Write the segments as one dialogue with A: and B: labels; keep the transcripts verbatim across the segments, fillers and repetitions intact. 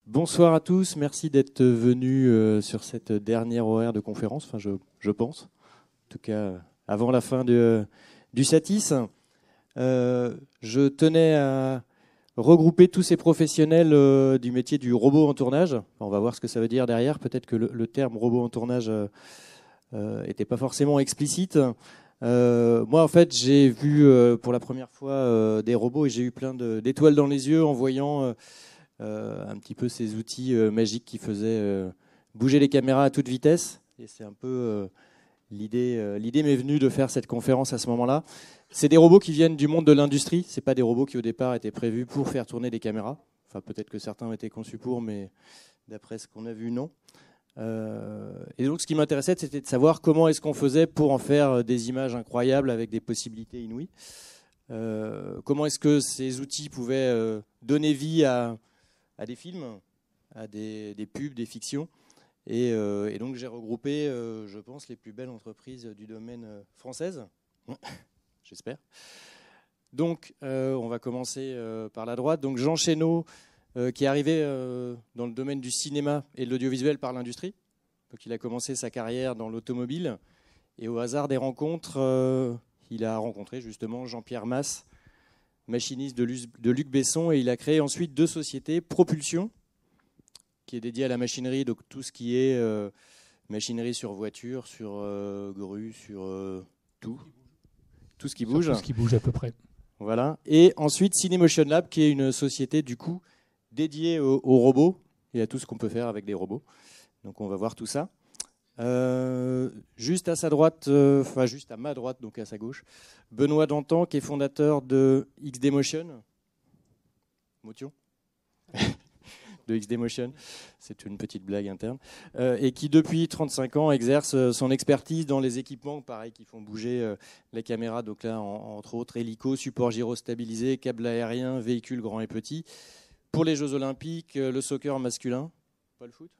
A: Bonsoir à tous, merci d'être venus euh, sur cette dernière horaire de conférence, enfin je, je pense, en tout cas euh, avant la fin de, du Satis. Euh, je tenais à regrouper tous ces professionnels euh, du métier du robot en tournage. On va voir ce que ça veut dire derrière, peut-être que le, le terme robot en tournage n'était euh, pas forcément explicite. Euh, moi en fait j'ai vu euh, pour la première fois euh, des robots et j'ai eu plein de, d'étoiles dans les yeux en voyant... Euh, Euh, un petit peu ces outils euh, magiques qui faisaient euh, bouger les caméras à toute vitesse. Et c'est un peu euh, l'idée. Euh, l'idée m'est venue de faire cette conférence à ce moment-là. C'est des robots qui viennent du monde de l'industrie. C'est pas des robots qui au départ étaient prévus pour faire tourner des caméras. Enfin, peut-être que certains ont été conçus pour, mais d'après ce qu'on a vu, non. Euh, et donc, ce qui m'intéressait, c'était de savoir comment est-ce qu'on faisait pour en faire des images incroyables avec des possibilités inouïes. Euh, comment est-ce que ces outils pouvaient euh, donner vie à à des films, à des, des pubs, des fictions. Et, euh, et donc j'ai regroupé, euh, je pense, les plus belles entreprises du domaine euh, françaises, j'espère. Donc euh, on va commencer euh, par la droite. Donc Jean Chénaud, euh, qui est arrivé euh, dans le domaine du cinéma et de l'audiovisuel par l'industrie. Donc il a commencé sa carrière dans l'automobile. Et au hasard des rencontres, euh, il a rencontré justement Jean-Pierre Masse, machiniste de Luc Besson, et il a créé ensuite deux sociétés, Propulsion, qui est dédiée à la machinerie, donc tout ce qui est euh, machinerie sur voiture, sur euh, grue, sur euh, tout, tout ce qui bouge.
B: Tout ce qui bouge à peu près.
A: Voilà. Et ensuite Cinemotion Lab, qui est une société du coup dédiée aux, aux robots et à tout ce qu'on peut faire avec des robots. Donc on va voir tout ça. Euh, juste à sa droite, euh, enfin juste à ma droite, donc à sa gauche, Benoît Dantan, qui est fondateur de X D Motion. Motion de X D Motion, c'est une petite blague interne, euh, et qui depuis trente-cinq ans exerce son expertise dans les équipements, pareil, qui font bouger euh, les caméras, donc là, en, entre autres, hélico, support gyrostabilisé, câble aérien, véhicules grands et petits, pour les Jeux Olympiques, euh, le soccer masculin, pas le foot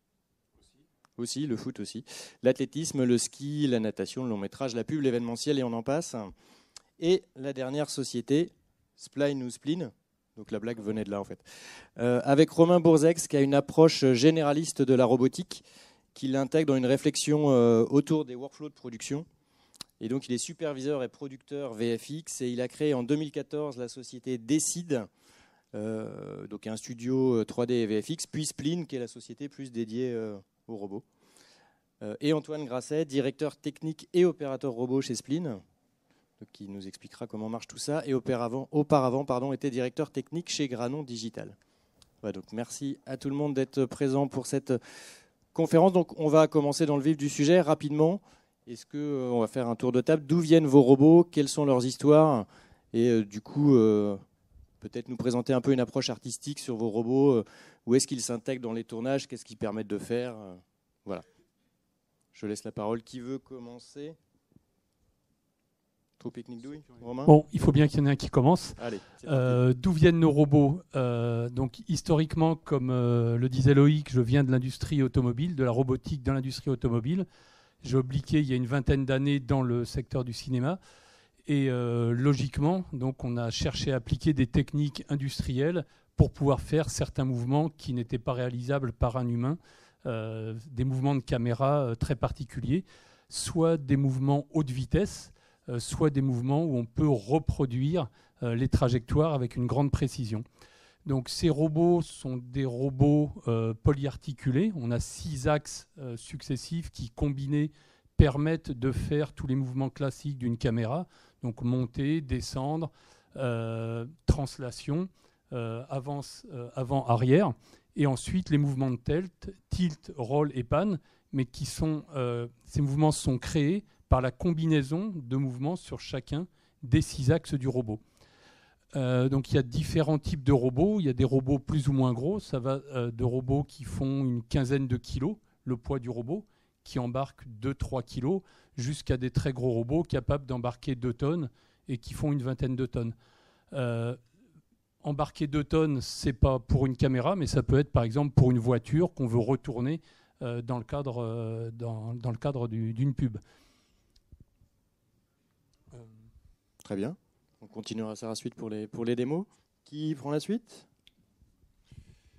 A: aussi, le foot aussi, l'athlétisme, le ski, la natation, le long métrage, la pub, l'événementiel et on en passe. Et la dernière société, Spline ou Spline, donc la blague venait de là en fait, euh, avec Romain Bourzex qui a une approche généraliste de la robotique, qui l'intègre dans une réflexion euh, autour des workflows de production. Et donc il est superviseur et producteur V F X et il a créé en deux mille quatorze la société Décide, euh, donc un studio trois D et V F X, puis Spline qui est la société plus dédiée euh, aux robots. Euh, et Antoine Grasset, directeur technique et opérateur robot chez Spline, qui nous expliquera comment marche tout ça, et auparavant, auparavant pardon, était directeur technique chez Granon Digital. Voilà, donc merci à tout le monde d'être présent pour cette conférence. Donc on va commencer dans le vif du sujet rapidement. Est-ce que euh, on va faire un tour de table? D'où viennent vos robots? Quelles sont leurs histoires? Et euh, du coup, euh, peut-être nous présenter un peu une approche artistique sur vos robots. Euh, où est-ce qu'ils s'intègrent dans les tournages? Qu'est-ce qu'ils permettent de faire? euh, Voilà. Je laisse la parole. Qui veut commencer? Trop pique-nique douille, Romain?
B: Bon, il faut bien qu'il y en ait un qui commence.
A: Allez,
B: euh, D'où viennent nos robots? euh, Donc, historiquement, comme euh, le disait Loïc, je viens de l'industrie automobile, de la robotique dans l'industrie automobile. J'ai obliqué il y a une vingtaine d'années dans le secteur du cinéma. Et euh, logiquement, donc, on a cherché à appliquer des techniques industrielles pour pouvoir faire certains mouvements qui n'étaient pas réalisables par un humain. Euh, des mouvements de caméra euh, très particuliers, soit des mouvements haute vitesse, euh, soit des mouvements où on peut reproduire euh, les trajectoires avec une grande précision. Donc ces robots sont des robots euh, polyarticulés. On a six axes euh, successifs qui, combinés, permettent de faire tous les mouvements classiques d'une caméra. Donc monter, descendre, euh, translation, euh, avance, euh, avant, arrière. Et ensuite, les mouvements de tilt, tilt, roll et pan, mais qui sont, euh, ces mouvements sont créés par la combinaison de mouvements sur chacun des six axes du robot. Euh, donc il y a différents types de robots. Il y a des robots plus ou moins gros. Ça va euh, de robots qui font une quinzaine de kilos, le poids du robot, qui embarquent deux à trois kilos, jusqu'à des très gros robots capables d'embarquer deux tonnes et qui font une vingtaine de tonnes. Euh, Embarquer deux tonnes, ce n'est pas pour une caméra, mais ça peut être par exemple pour une voiture qu'on veut retourner euh, dans le cadre, euh, dans, dans le cadre du, d'une pub.
A: Euh... Très bien. On continuera ça ensuite pour les, pour les démos. Qui prend la suite?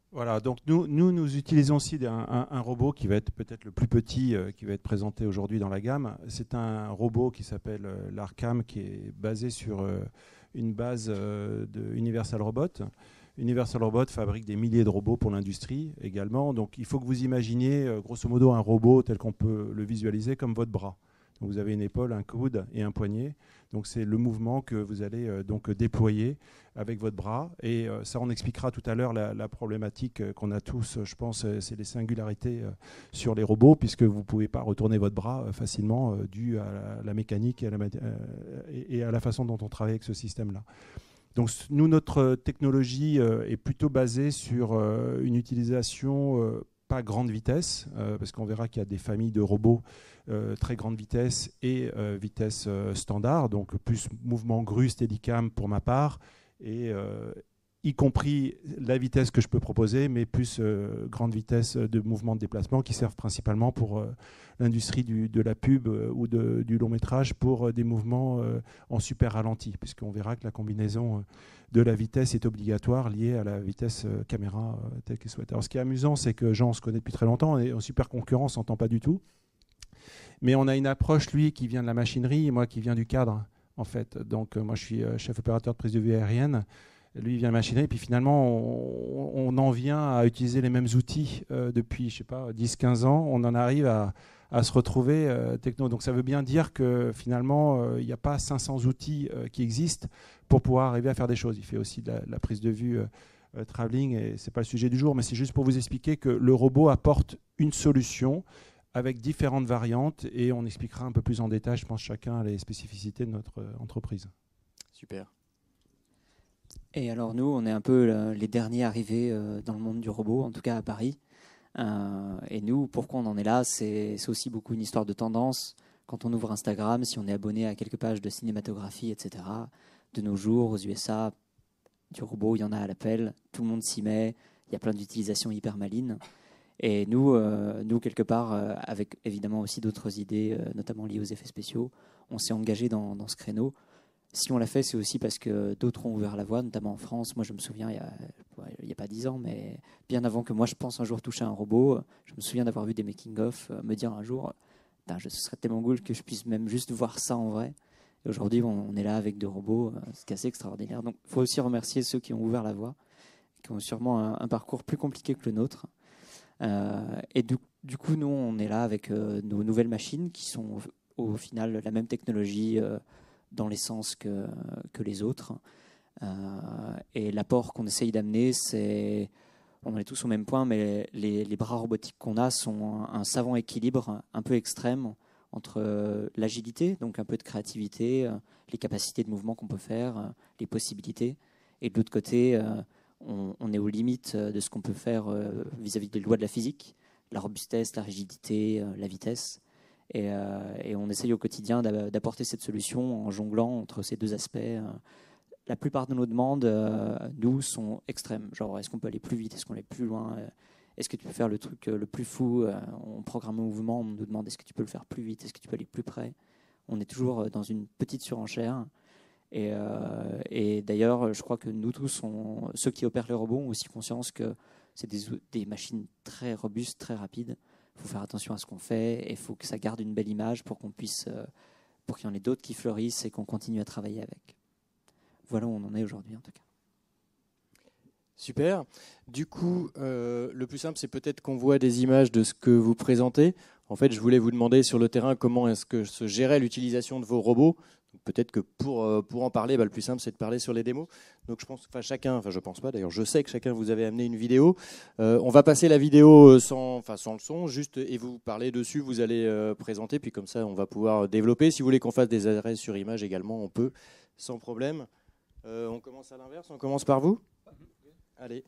C: Voilà, donc nous, nous, nous utilisons aussi un, un, un robot qui va être peut-être le plus petit, euh, qui va être présenté aujourd'hui dans la gamme. C'est un robot qui s'appelle euh, l'Arkham, qui est basé sur euh, une base euh, de Universal Robot. Universal Robot fabrique des milliers de robots pour l'industrie également. Donc il faut que vous imaginiez, euh, grosso modo, un robot tel qu'on peut le visualiser comme votre bras. Donc, vous avez une épaule, un coude et un poignet. Donc c'est le mouvement que vous allez euh, donc déployer avec votre bras. Et euh, ça, on expliquera tout à l'heure la, la problématique euh, qu'on a tous, je pense, euh, c'est les singularités euh, sur les robots, puisque vous ne pouvez pas retourner votre bras euh, facilement euh, dû à la, la mécanique et à la, euh, et à la façon dont on travaille avec ce système-là. Donc nous, notre technologie euh, est plutôt basée sur euh, une utilisation euh, pas grande vitesse, euh, parce qu'on verra qu'il y a des familles de robots euh, très grande vitesse et euh, vitesse euh, standard, donc plus mouvement grue, steadicam pour ma part, et euh, y compris la vitesse que je peux proposer, mais plus euh, grande vitesse de mouvement de déplacement qui servent principalement pour euh, l'industrie de la pub euh, ou de, du long métrage pour euh, des mouvements euh, en super ralenti, puisqu'on verra que la combinaison euh, de la vitesse est obligatoire liée à la vitesse euh, caméra euh, telle qu'elle soit. Alors ce qui est amusant, c'est que Jean, on se connaît depuis très longtemps, on est en super concurrence, on s'entend pas du tout, mais on a une approche, lui, qui vient de la machinerie et moi qui viens du cadre, en fait. Donc euh, moi je suis euh, chef opérateur de prise de vue aérienne. Lui, il vient de machinerie, et puis finalement, on, on en vient à utiliser les mêmes outils euh, depuis, je sais pas, dix quinze ans. On en arrive à, à se retrouver euh, techno. Donc ça veut bien dire que finalement, euh, il n'y a pas cinq cents outils euh, qui existent pour pouvoir arriver à faire des choses. Il fait aussi de la, de la prise de vue euh, euh, travelling, et ce n'est pas le sujet du jour, mais c'est juste pour vous expliquer que le robot apporte une solution avec différentes variantes, et on expliquera un peu plus en détail, je pense, chacun les spécificités de notre euh, entreprise.
A: Super.
D: Et alors nous, on est un peu les derniers arrivés dans le monde du robot, en tout cas à Paris. Euh, et nous, pourquoi on en est là, c'est aussi beaucoup une histoire de tendance. Quand on ouvre Instagram, si on est abonné à quelques pages de cinématographie, et cetera, de nos jours, aux U S A, du robot, il y en a à l'appel, tout le monde s'y met, il y a plein d'utilisations hyper malines. Et nous, euh, nous quelque part, euh, avec évidemment aussi d'autres idées, euh, notamment liées aux effets spéciaux, on s'est engagé dans, dans ce créneau. Si on l'a fait, c'est aussi parce que d'autres ont ouvert la voie, notamment en France. Moi, je me souviens, il n'y a, il y a pas dix ans, mais bien avant que moi, je pense un jour toucher un robot, je me souviens d'avoir vu des making-of, me dire un jour, ce serait tellement cool que je puisse même juste voir ça en vrai. Et aujourd'hui, on est là avec deux robots, c'est assez extraordinaire. Donc, il faut aussi remercier ceux qui ont ouvert la voie, qui ont sûrement un, un parcours plus compliqué que le nôtre. Euh, et du, du coup, nous, on est là avec euh, nos nouvelles machines qui sont au, au final la même technologie euh, dans l'essence que, que les autres. Euh, et l'apport qu'on essaye d'amener, c'est, on est tous au même point, mais les, les bras robotiques qu'on a sont un, un savant équilibre un peu extrême entre euh, l'agilité, donc un peu de créativité, euh, les capacités de mouvement qu'on peut faire, euh, les possibilités, et de l'autre côté, euh, on, on est aux limites de ce qu'on peut faire euh, vis-à-vis des lois de la physique, la robustesse, la rigidité, euh, la vitesse. Et, euh, et on essaye au quotidien d'apporter cette solution en jonglant entre ces deux aspects. La plupart de nos demandes, euh, nous, sont extrêmes. Genre, est-ce qu'on peut aller plus vite? Est-ce qu'on peut aller plus loin? Est-ce que tu peux faire le truc le plus fou? On programme un mouvement, on nous demande est-ce que tu peux le faire plus vite? Est-ce que tu peux aller plus près? On est toujours dans une petite surenchère. Et, euh, et d'ailleurs, je crois que nous tous, on, ceux qui opèrent les robots, ont aussi conscience que c'est des, des machines très robustes, très rapides. Il faut faire attention à ce qu'on fait et il faut que ça garde une belle image pour qu'on puisse, pour qu'il y en ait d'autres qui fleurissent et qu'on continue à travailler avec. Voilà où on en est aujourd'hui en tout cas.
A: Super. Du coup, euh, le plus simple, c'est peut-être qu'on voit des images de ce que vous présentez. En fait, je voulais vous demander sur le terrain comment est-ce que se gérait l'utilisation de vos robots. Peut-être que pour, euh, pour en parler, bah, le plus simple, c'est de parler sur les démos. Donc je pense, enfin chacun, enfin je pense pas, d'ailleurs je sais que chacun vous avez amené une vidéo. Euh, on va passer la vidéo sans, enfin, sans le son, juste, et vous parlez dessus, vous allez euh, présenter, puis comme ça on va pouvoir développer. Si vous voulez qu'on fasse des arrêts sur image également, on peut, sans problème. Euh, on commence à l'inverse, on commence par vous. Allez.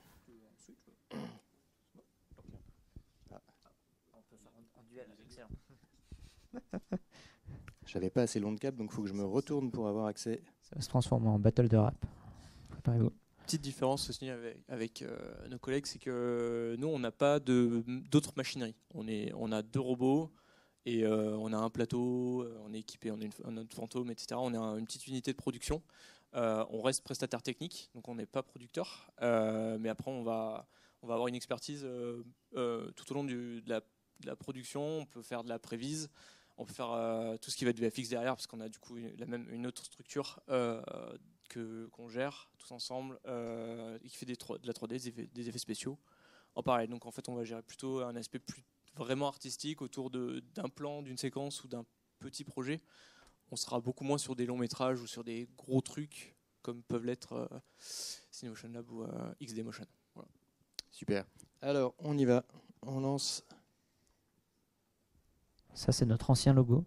A: J'avais pas assez long de câble, donc il faut que je me retourne pour avoir accès.
D: Ça va se transformer en battle de rap. Préparez-vous.
E: Petite différence aussi avec, avec euh, nos collègues, c'est que nous, on n'a pas d'autres machineries. On, est, on a deux robots et euh, on a un plateau, on est équipé, on a une, un autre fantôme, et cetera. On a une petite unité de production. Euh, on reste prestataire technique, donc on n'est pas producteur. Euh, mais après, on va, on va avoir une expertise euh, euh, tout au long du, de, la, de la production. On peut faire de la prévise, on peut faire euh, tout ce qui va être du V F X derrière, parce qu'on a du coup une, la même, une autre structure euh, que, qu'on gère tous ensemble, euh, et qui fait des, de la trois D, des effets, des effets spéciaux en parallèle. Donc en fait, on va gérer plutôt un aspect plus vraiment artistique autour de, d'un plan, d'une séquence ou d'un petit projet. On sera beaucoup moins sur des longs métrages ou sur des gros trucs comme peuvent l'être euh, Cinemotion Lab ou euh, X D Motion. Voilà.
A: Super. Alors, on y va. On lance.
D: Ça, c'est notre ancien logo.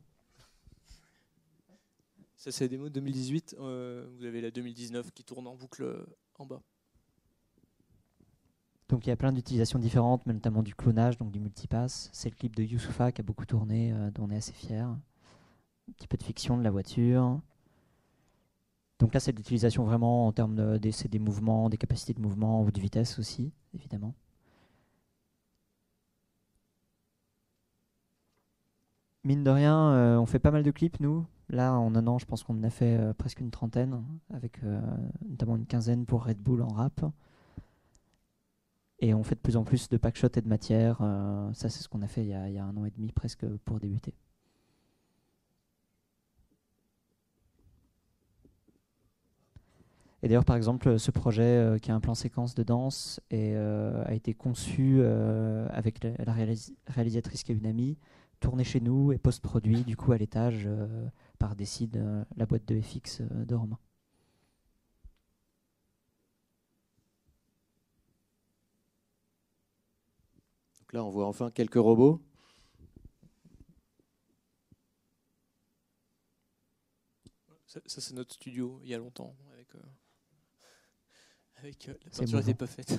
E: Ça, c'est la démo de deux mille dix-huit. Euh, vous avez la deux mille dix-neuf qui tourne en boucle euh, en bas.
D: Donc il y a plein d'utilisations différentes, mais notamment du clonage, donc du multipass. C'est le clip de Youssoupha qui a beaucoup tourné, euh, dont on est assez fiers. Un petit peu de fiction de la voiture. Donc là, c'est de l'utilisation vraiment en termes de, de, c'est des mouvements, des capacités de mouvement ou de vitesse aussi, évidemment. Mine de rien, euh, on fait pas mal de clips, nous. Là, en un an, je pense qu'on en a fait euh, presque une trentaine, avec euh, notamment une quinzaine pour Red Bull en rap. Et on fait de plus en plus de packshots et de matière. Euh, ça, c'est ce qu'on a fait il y a, il y a un an et demi presque pour débuter. Et d'ailleurs, par exemple, ce projet euh, qui a un plan séquence de danse et, euh, a été conçu euh, avec la, la réalis- réalisatrice qui est une amie, tourné chez nous et post-produit du coup à l'étage euh, par Décide, euh, la boîte de F X euh, de Romain.
A: Donc là, on voit enfin quelques robots.
E: Ça, ça c'est notre studio il y a longtemps. Avec, euh, avec euh, la
D: C'est
E: peinture
D: mouvant.
E: n'était pas faite.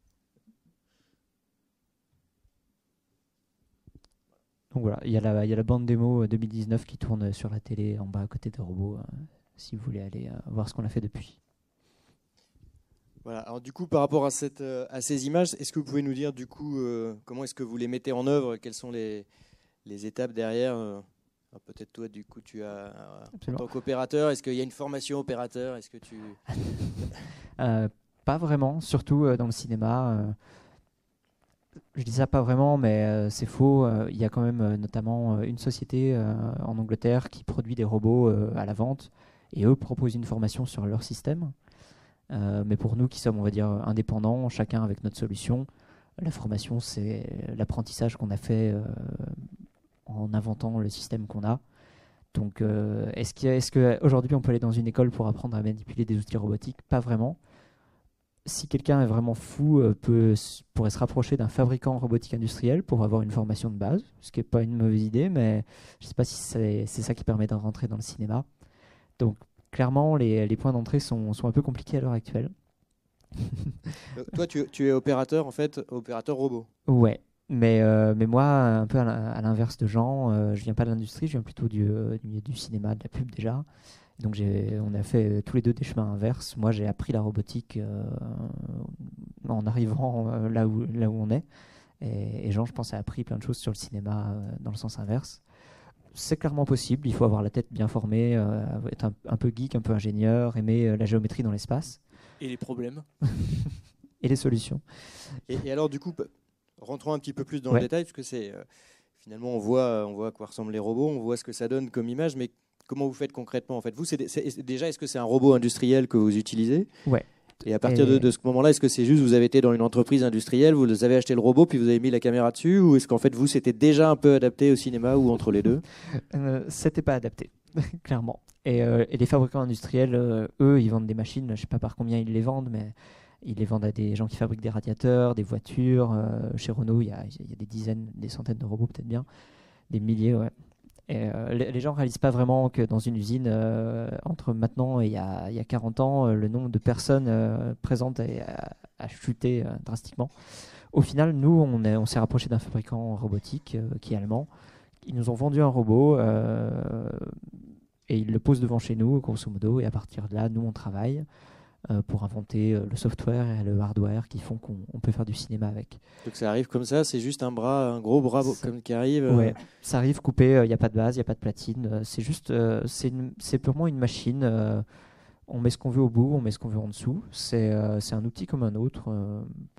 D: Donc voilà, il y a la, il y a la bande démo deux mille dix-neuf qui tourne sur la télé en bas à côté des robots, euh, si vous voulez aller euh, voir ce qu'on a fait depuis.
A: Voilà. Alors du coup, par rapport à, cette, euh, à ces images, est-ce que vous pouvez nous dire du coup euh, comment est-ce que vous les mettez en œuvre? Quelles sont les, les étapes derrière euh, alors, peut-être toi, du coup, tu as euh, en
D: Absolument.
A: tant qu'opérateur, est-ce qu'il y a une formation opérateur? Est-ce que tu
D: Euh, pas vraiment, surtout euh, dans le cinéma. Euh, je dis ça pas vraiment, mais euh, c'est faux. Euh, Il y a quand même euh, notamment euh, une société euh, en Angleterre qui produit des robots euh, à la vente, et eux proposent une formation sur leur système. Euh, mais pour nous qui sommes, on va dire, indépendants, chacun avec notre solution, la formation, c'est l'apprentissage qu'on a fait euh, en inventant le système qu'on a. Donc, euh, est-ce qu'il y a- est-ce qu'aujourd'hui on peut aller dans une école pour apprendre à manipuler des outils robotiques? Pas vraiment. Si quelqu'un est vraiment fou, euh, peut, s- pourrait se rapprocher d'un fabricant robotique industriel pour avoir une formation de base, ce qui n'est pas une mauvaise idée, mais je ne sais pas si c'est c'est ça qui permet de rentrer dans le cinéma. Donc, clairement, les, les points d'entrée sont, sont un peu compliqués à l'heure actuelle.
A: Euh, toi, tu, tu es opérateur en fait, opérateur robot.
D: Ouais, mais, euh, mais moi, un peu à l'in- à l'inverse de Jean, euh, je viens pas de l'industrie, je viens plutôt du, euh, du milieu du cinéma, de la pub déjà. Donc j'ai, on a fait euh, tous les deux des chemins inverses. Moi, j'ai appris la robotique euh, en arrivant euh, là où, là où on est. Et, et Jean, je pense, a appris plein de choses sur le cinéma euh, dans le sens inverse. C'est clairement possible, il faut avoir la tête bien formée, euh, être un, un peu geek, un peu ingénieur, aimer euh, la géométrie dans l'espace
E: Et les problèmes.
D: et les solutions.
A: Et, et alors, du coup, p- rentrons un petit peu plus dans
D: Ouais.
A: le détail, parce que c'est euh, finalement, on voit, on voit à quoi ressemblent les robots, on voit ce que ça donne comme image, mais comment vous faites concrètement en fait? Vous, c'est, des- c'est- déjà, est-ce que c'est un robot industriel que vous utilisez?
D: Ouais.
A: Et à partir
D: Et-
A: de, de ce moment-là, est-ce que c'est juste vous avez été dans une entreprise industrielle, vous avez acheté le robot, puis vous avez mis la caméra dessus, ou est-ce qu'en fait vous c'était déjà un peu adapté au cinéma ou entre les deux?
D: Euh, c'était pas adapté, clairement. Et, euh, et les fabricants industriels, euh, eux, ils vendent des machines, je sais pas par combien ils les vendent, mais ils les vendent à des gens qui fabriquent des radiateurs, des voitures. Euh, chez Renault, il y a, il y a des dizaines, des centaines de robots, peut-être bien, des milliers, ouais. Et euh, les, les gens réalisent pas vraiment que dans une usine, euh, entre maintenant et il y a, il y a quarante ans, euh, le nombre de personnes euh, présentes a, a- a chuté euh, drastiquement. Au final, nous, on, est- on s'est rapproché d'un fabricant robotique euh, qui est allemand. Ils nous ont vendu un robot euh, et ils le posent devant chez nous, grosso modo. Et à partir de là, nous, on travaille euh, pour inventer euh, le software et le hardware qui font qu'on on peut faire du cinéma avec.
A: Donc ça arrive comme ça, c'est juste un bras, un gros bras
D: Ça-
A: comme qui arrive. euh,
D: Ouais, ça arrive coupé, il n'y a pas de base, il n'y a pas de platine. euh, c'est juste, euh, c'est une- c'est purement une machine. euh, on met ce qu'on veut au bout, on met ce qu'on veut en dessous. C'est euh, c'est un outil comme un autre. euh,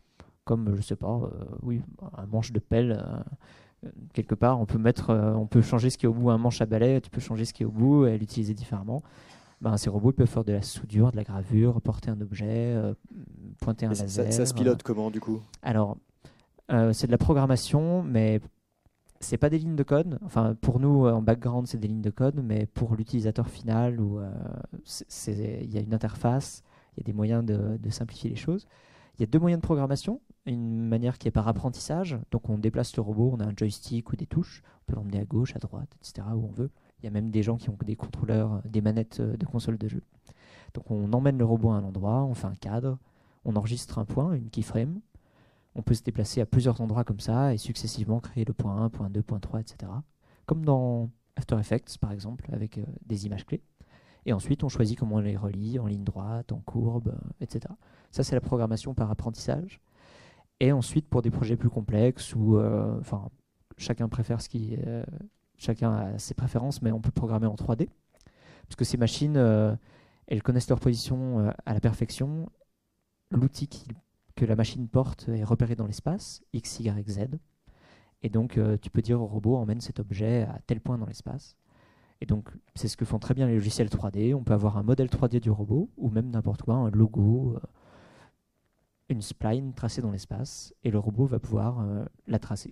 F: comme je sais pas, euh, oui, un manche de pelle. Euh, quelque part, on peut mettre, euh, on peut changer ce qui est au bout, un manche à balai, tu peux changer ce qui est au bout et l'utiliser différemment. Ben, ces robots ils peuvent faire de la soudure, de la gravure, porter un objet, euh, pointer un
A: Mais ça,
F: laser.
A: ça, ça se pilote comment du coup?
F: Alors, euh, c'est de la programmation, mais c'est pas des lignes de code. Enfin, pour nous, en background, c'est des lignes de code, mais pour l'utilisateur final, où euh, il y a une interface, il y a des moyens de, de simplifier les choses. Il y a deux moyens de programmation. Une manière qui est par apprentissage. Donc, on déplace le robot, on a un joystick ou des touches. On peut l'emmener à gauche, à droite, et cetera, où on veut. Il y a même des gens qui ont des contrôleurs, des manettes de console de jeu. Donc, on emmène le robot à un endroit, on fait un cadre, on enregistre un point, une keyframe. On peut se déplacer à plusieurs endroits comme ça et successivement créer le point un, point deux, point trois, et cetera. Comme dans After Effects, par exemple, avec euh, des images clés. Et ensuite, on choisit comment on les relie, en ligne droite, en courbe, euh, et cetera. Ça, c'est la programmation par apprentissage. Et ensuite, pour des projets plus complexes, où euh, chacun préfère ce qui... Euh, chacun a ses préférences, mais on peut programmer en trois D. Parce que ces machines, euh, elles connaissent leur position euh, à la perfection. L'outil qui que la machine porte est repéré dans l'espace, X, Y, Z. Et donc, euh, tu peux dire au robot, emmène cet objet à tel point dans l'espace. Et donc, c'est ce que font très bien les logiciels trois D. On peut avoir un modèle trois D du robot, ou même n'importe quoi, un logo, euh, une spline tracée dans l'espace, et le robot va pouvoir euh, la tracer.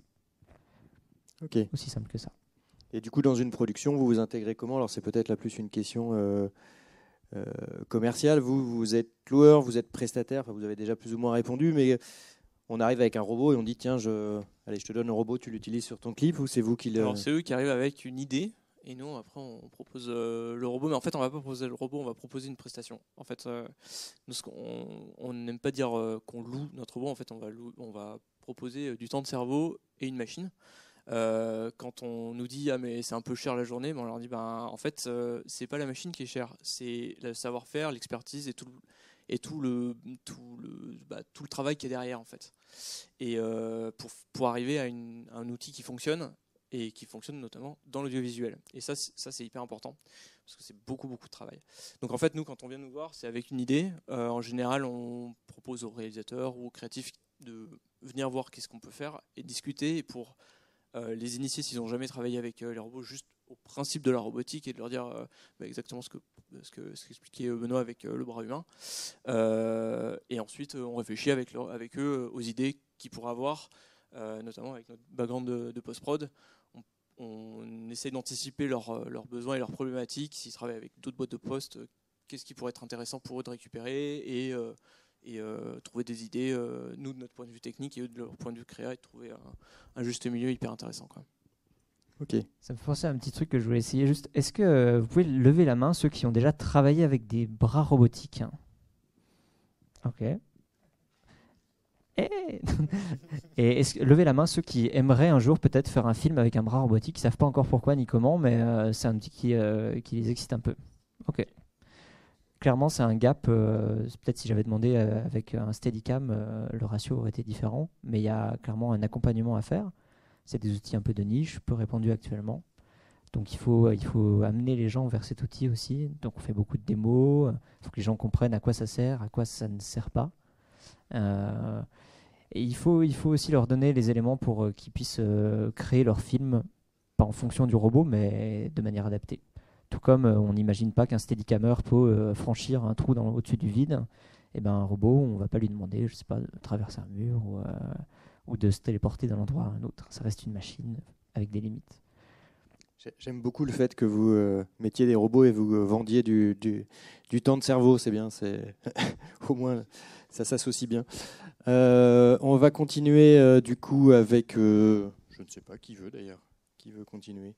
A: Ok.
F: Aussi simple que ça.
A: Et du coup, dans une production, vous vous intégrez comment? Alors, c'est peut-être la plus une question... Euh Euh, commercial, vous, vous êtes loueur, vous êtes prestataire, enfin, vous avez déjà plus ou moins répondu, mais on arrive avec un robot et on dit tiens, je, allez, je te donne un robot, tu l'utilises sur ton clip, ou c'est vous qui le...
E: Alors c'est eux qui arrivent avec une idée et nous après on propose euh, le robot, mais en fait on va pas proposer le robot, on va proposer une prestation. En fait, euh, nous, ce qu'on, on n'aime pas dire euh, qu'on loue notre robot, en fait on va, louer, on va proposer du temps de cerveau et une machine. Euh, quand on nous dit ah mais c'est un peu cher la journée, ben on leur dit ben en fait euh, c'est pas la machine qui est chère, c'est le savoir-faire, l'expertise et tout le, et tout le tout le bah, tout le travail qui est derrière en fait. Et euh, pour pour arriver à, une, à un outil qui fonctionne et qui fonctionne notamment dans l'audiovisuel. Et ça c'est, ça c'est hyper important parce que c'est beaucoup beaucoup de travail. Donc en fait nous quand on vient nous voir c'est avec une idée. Euh, en général on propose aux réalisateurs ou aux créatifs de venir voir qu'est-ce qu'on peut faire et discuter et pour Euh, les initiés, s'ils n'ont jamais travaillé avec euh, les robots, juste au principe de la robotique et de leur dire euh, bah, exactement ce que ce que ce qu'expliquait Benoît avec euh, le bras humain. Euh, et ensuite, on réfléchit avec leur, avec eux aux idées qu'ils pourraient avoir, euh, notamment avec notre background de, de post-prod. On, on essaie d'anticiper leurs leurs besoins et leurs problématiques. S'ils travaillent avec d'autres boîtes de poste, euh, qu'est-ce qui pourrait être intéressant pour eux de récupérer et euh, et euh, trouver des idées, euh, nous de notre point de vue technique et eux de leur point de vue créa, et trouver un, un juste milieu hyper intéressant. Quoi.
A: Ok.
F: Ça me fait penser à un petit truc que je voulais essayer. Juste, est-ce que euh, vous pouvez lever la main ceux qui ont déjà travaillé avec des bras robotiques? Ok. Et, et est-ce que, levez la main ceux qui aimeraient un jour peut-être faire un film avec un bras robotique, qui ne savent pas encore pourquoi ni comment, mais euh, c'est un petit qui, euh, qui les excite un peu. Ok. Clairement, c'est un gap. Euh, peut-être si j'avais demandé euh, avec un Steadicam, euh, le ratio aurait été différent. Mais il y a clairement un accompagnement à faire. C'est des outils un peu de niche, peu répandus actuellement. Donc il faut, il faut amener les gens vers cet outil aussi. Donc on fait beaucoup de démos. Il faut que les gens comprennent à quoi ça sert, à quoi ça ne sert pas. Euh, et il faut, il faut aussi leur donner les éléments pour euh, qu'ils puissent euh, créer leur film, pas en fonction du robot, mais de manière adaptée. Tout comme euh, on n'imagine pas qu'un Steadicammer peut euh, franchir un trou dans, au-dessus du vide, et ben un robot, on ne va pas lui demander, je sais pas, de traverser un mur ou, euh, ou de se téléporter d'un endroit à un autre. Ça reste une machine avec des limites.
A: J'aime beaucoup le fait que vous euh, mettiez des robots et vous euh, vendiez du, du, du temps de cerveau, c'est bien, c'est au moins ça s'associe bien. Euh, on va continuer euh, du coup avec, euh, je ne sais pas qui veut d'ailleurs, qui veut continuer.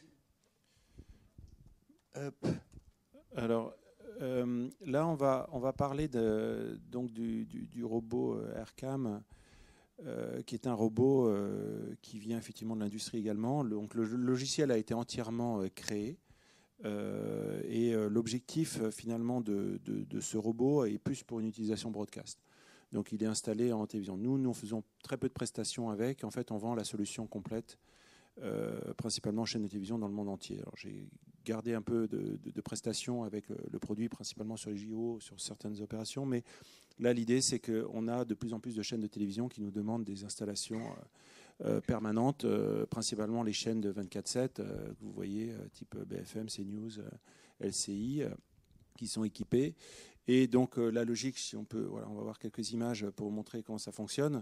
C: Hop. Alors euh, là, on va, on va parler de, donc du, du, du robot AirCam, euh, qui est un robot euh, qui vient effectivement de l'industrie également. Le, donc le logiciel a été entièrement euh, créé euh, et euh, l'objectif euh, finalement de, de, de ce robot est plus pour une utilisation broadcast. Donc il est installé en télévision. Nous, nous faisons très peu de prestations avec. En fait, on vend la solution complète. Euh, principalement chaînes de télévision dans le monde entier. Alors, j'ai gardé un peu de, de, de prestations avec le, le produit, principalement sur les J O, sur certaines opérations, mais Là, l'idée, c'est qu'on a de plus en plus de chaînes de télévision qui nous demandent des installations euh, permanentes, euh, principalement les chaînes de vingt-quatre sept, euh, que vous voyez, euh, type B F M, CNews, euh, L C I, euh, qui sont équipées. Et donc, euh, la logique, si on peut, voilà, on va voir quelques images pour vous montrer comment ça fonctionne.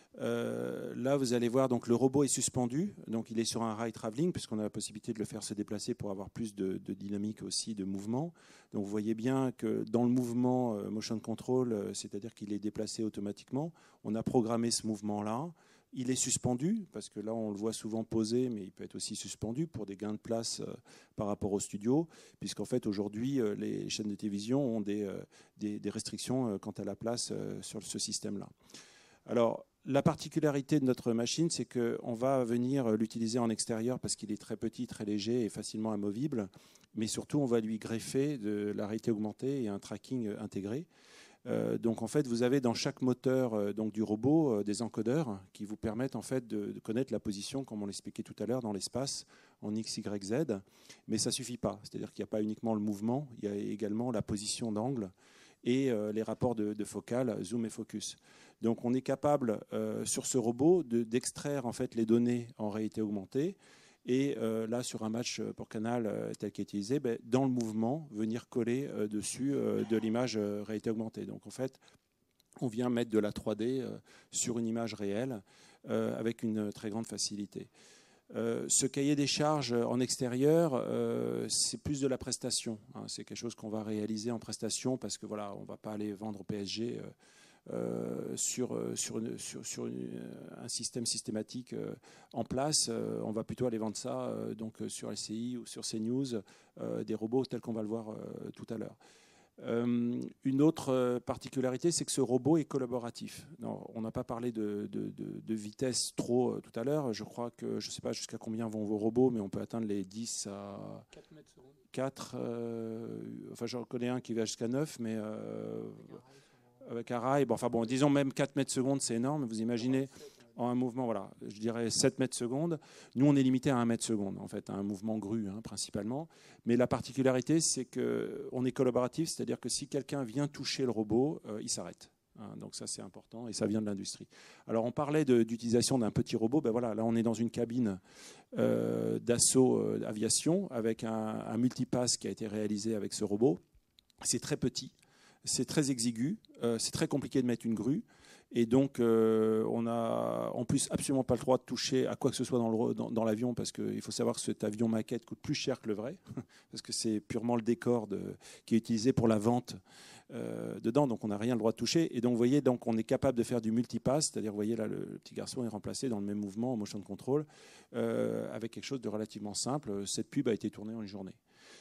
C: Euh, là, vous allez voir, donc le robot est suspendu, donc il est sur un rail travelling, puisqu'on a la possibilité de le faire se déplacer pour avoir plus de, de dynamique aussi, de mouvement. Donc vous voyez bien que dans le mouvement euh, motion control, euh, c'est-à-dire qu'il est déplacé automatiquement, on a programmé ce mouvement-là. Il est suspendu, parce que là on le voit souvent posé, mais il peut être aussi suspendu pour des gains de place euh, par rapport au studio, puisqu'en fait aujourd'hui euh, les chaînes de télévision ont des, euh, des, des restrictions euh, quant à la place euh, sur ce système-là. Alors, la particularité de notre machine, c'est qu'on va venir l'utiliser en extérieur parce qu'il est très petit, très léger et facilement amovible. Mais surtout, on va lui greffer de la réalité augmentée et un tracking intégré. Euh, donc, en fait, vous avez dans chaque moteur euh, donc, du robot euh, des encodeurs qui vous permettent en fait, de, de connaître la position, comme on l'expliquait tout à l'heure, dans l'espace en X, Y, Z. Mais ça ne suffit pas. C'est-à-dire qu'il n'y a pas uniquement le mouvement, il y a également la position d'angle et euh, les rapports de, de focale, zoom et focus. Donc on est capable euh, sur ce robot de, d'extraire en fait les données en réalité augmentée et euh, là sur un match pour Canal euh, tel qu'est utilisé, ben, dans le mouvement venir coller euh, dessus euh, de l'image euh, réalité augmentée. Donc en fait on vient mettre de la trois D euh, sur une image réelle euh, avec une très grande facilité. Euh, ce cahier des charges en extérieur, euh, c'est plus de la prestation. Hein. C'est quelque chose qu'on va réaliser en prestation parce que voilà, on ne va pas aller vendre au P S G euh, euh, sur, sur, une, sur, sur une, un système systématique euh, en place. Euh, on va plutôt aller vendre ça euh, donc, sur L C I ou sur CNews, euh, des robots tels qu'on va le voir euh, tout à l'heure. Euh, une autre particularité, c'est que ce robot est collaboratif. Non, on n'a pas parlé de, de, de, de vitesse trop euh, tout à l'heure. Je crois que, je ne sais pas jusqu'à combien vont vos robots, mais on peut atteindre les dix à
B: quatre mètres secondes.
C: quatre. Euh, enfin, j'en connais un qui va jusqu'à neuf, mais euh, avec un rail. Bon, enfin bon, disons même quatre mètres secondes, c'est énorme. Vous imaginez en un mouvement, voilà, je dirais sept mètres secondes. Nous, on est limité à un mètre seconde, en fait, à un mouvement grue, hein, principalement. Mais la particularité, c'est qu'on est collaboratif, c'est-à-dire que si quelqu'un vient toucher le robot, euh, il s'arrête. Hein, donc ça, c'est important et ça vient de l'industrie. Alors, on parlait de, d'utilisation d'un petit robot. Ben voilà, là, on est dans une cabine euh, d'assaut euh, aviation avec un, un multipass qui a été réalisé avec ce robot. C'est très petit, c'est très exigu, euh, c'est très compliqué de mettre une grue. Et donc, euh, on n'a en plus absolument pas le droit de toucher à quoi que ce soit dans, le, dans, dans l'avion, parce qu'il faut savoir que cet avion maquette coûte plus cher que le vrai, parce que c'est purement le décor de, qui est utilisé pour la vente euh, dedans, donc on n'a rien le droit de toucher. Et donc, vous voyez, donc, on est capable de faire du multipass, c'est-à-dire, vous voyez, là, le, le petit garçon est remplacé dans le même mouvement, en motion control, euh, avec quelque chose de relativement simple. Cette pub a été tournée en une journée.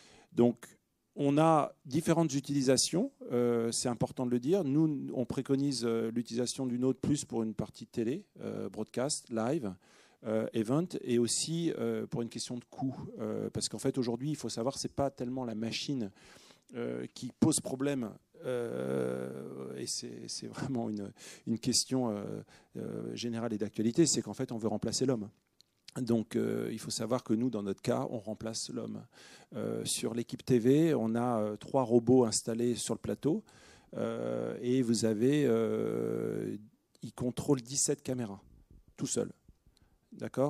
C: Donc, on a différentes utilisations, euh, c'est important de le dire. Nous, on préconise euh, l'utilisation du Node Plus pour une partie télé, euh, broadcast, live, euh, event, et aussi euh, pour une question de coût. Euh, parce qu'en fait, aujourd'hui, il faut savoir que ce n'est pas tellement la machine euh, qui pose problème, euh, et c'est, c'est vraiment une, une question euh, euh, générale et d'actualité, c'est qu'en fait, on veut remplacer l'homme. Donc, euh, il faut savoir que nous, dans notre cas, on remplace l'homme. Euh, sur l'équipe T V, on a euh, trois robots installés sur le plateau euh, et vous avez, euh, il contrôle dix-sept caméras, tout seul. D'accord ?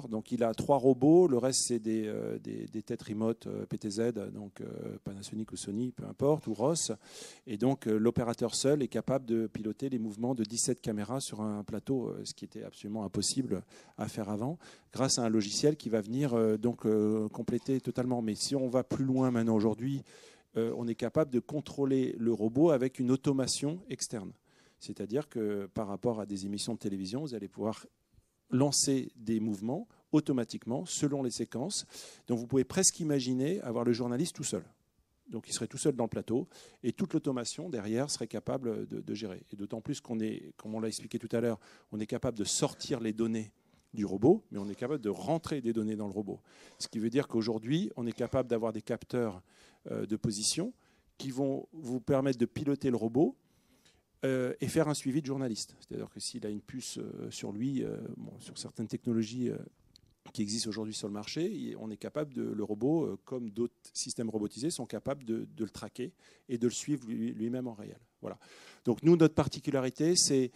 C: Donc, il a trois robots, le reste, c'est des, euh, des, des têtes remote euh, P T Z, donc euh, Panasonic ou Sony, peu importe, ou Ross. Et donc, euh, l'opérateur seul est capable de piloter les mouvements de dix-sept caméras sur un plateau, euh, ce qui était absolument impossible à faire avant, grâce à un logiciel qui va venir euh, donc euh, compléter totalement. Mais si on va plus loin maintenant aujourd'hui, euh, on est capable de contrôler le robot avec une automation externe. C'est-à-dire que par rapport à des émissions de télévision, vous allez pouvoir lancer des mouvements automatiquement selon les séquences. Donc vous pouvez presque imaginer avoir le journaliste tout seul. Donc il serait tout seul dans le plateau et toute l'automation derrière serait capable de, de gérer. Et d'autant plus qu'on est, comme on l'a expliqué tout à l'heure, on est capable de sortir les données du robot, mais on est capable de rentrer des données dans le robot. Ce qui veut dire qu'aujourd'hui, on est capable d'avoir des capteurs euh, de position qui vont vous permettre de piloter le robot Euh, et faire un suivi de journaliste. C'est-à-dire que s'il a une puce euh, sur lui, euh, bon, sur certaines technologies euh, qui existent aujourd'hui sur le marché, on est capable de, le robot, euh, comme d'autres systèmes robotisés, sont capables de, de le traquer et de le suivre lui, lui-même en réel. Voilà. Donc nous, notre particularité, c'est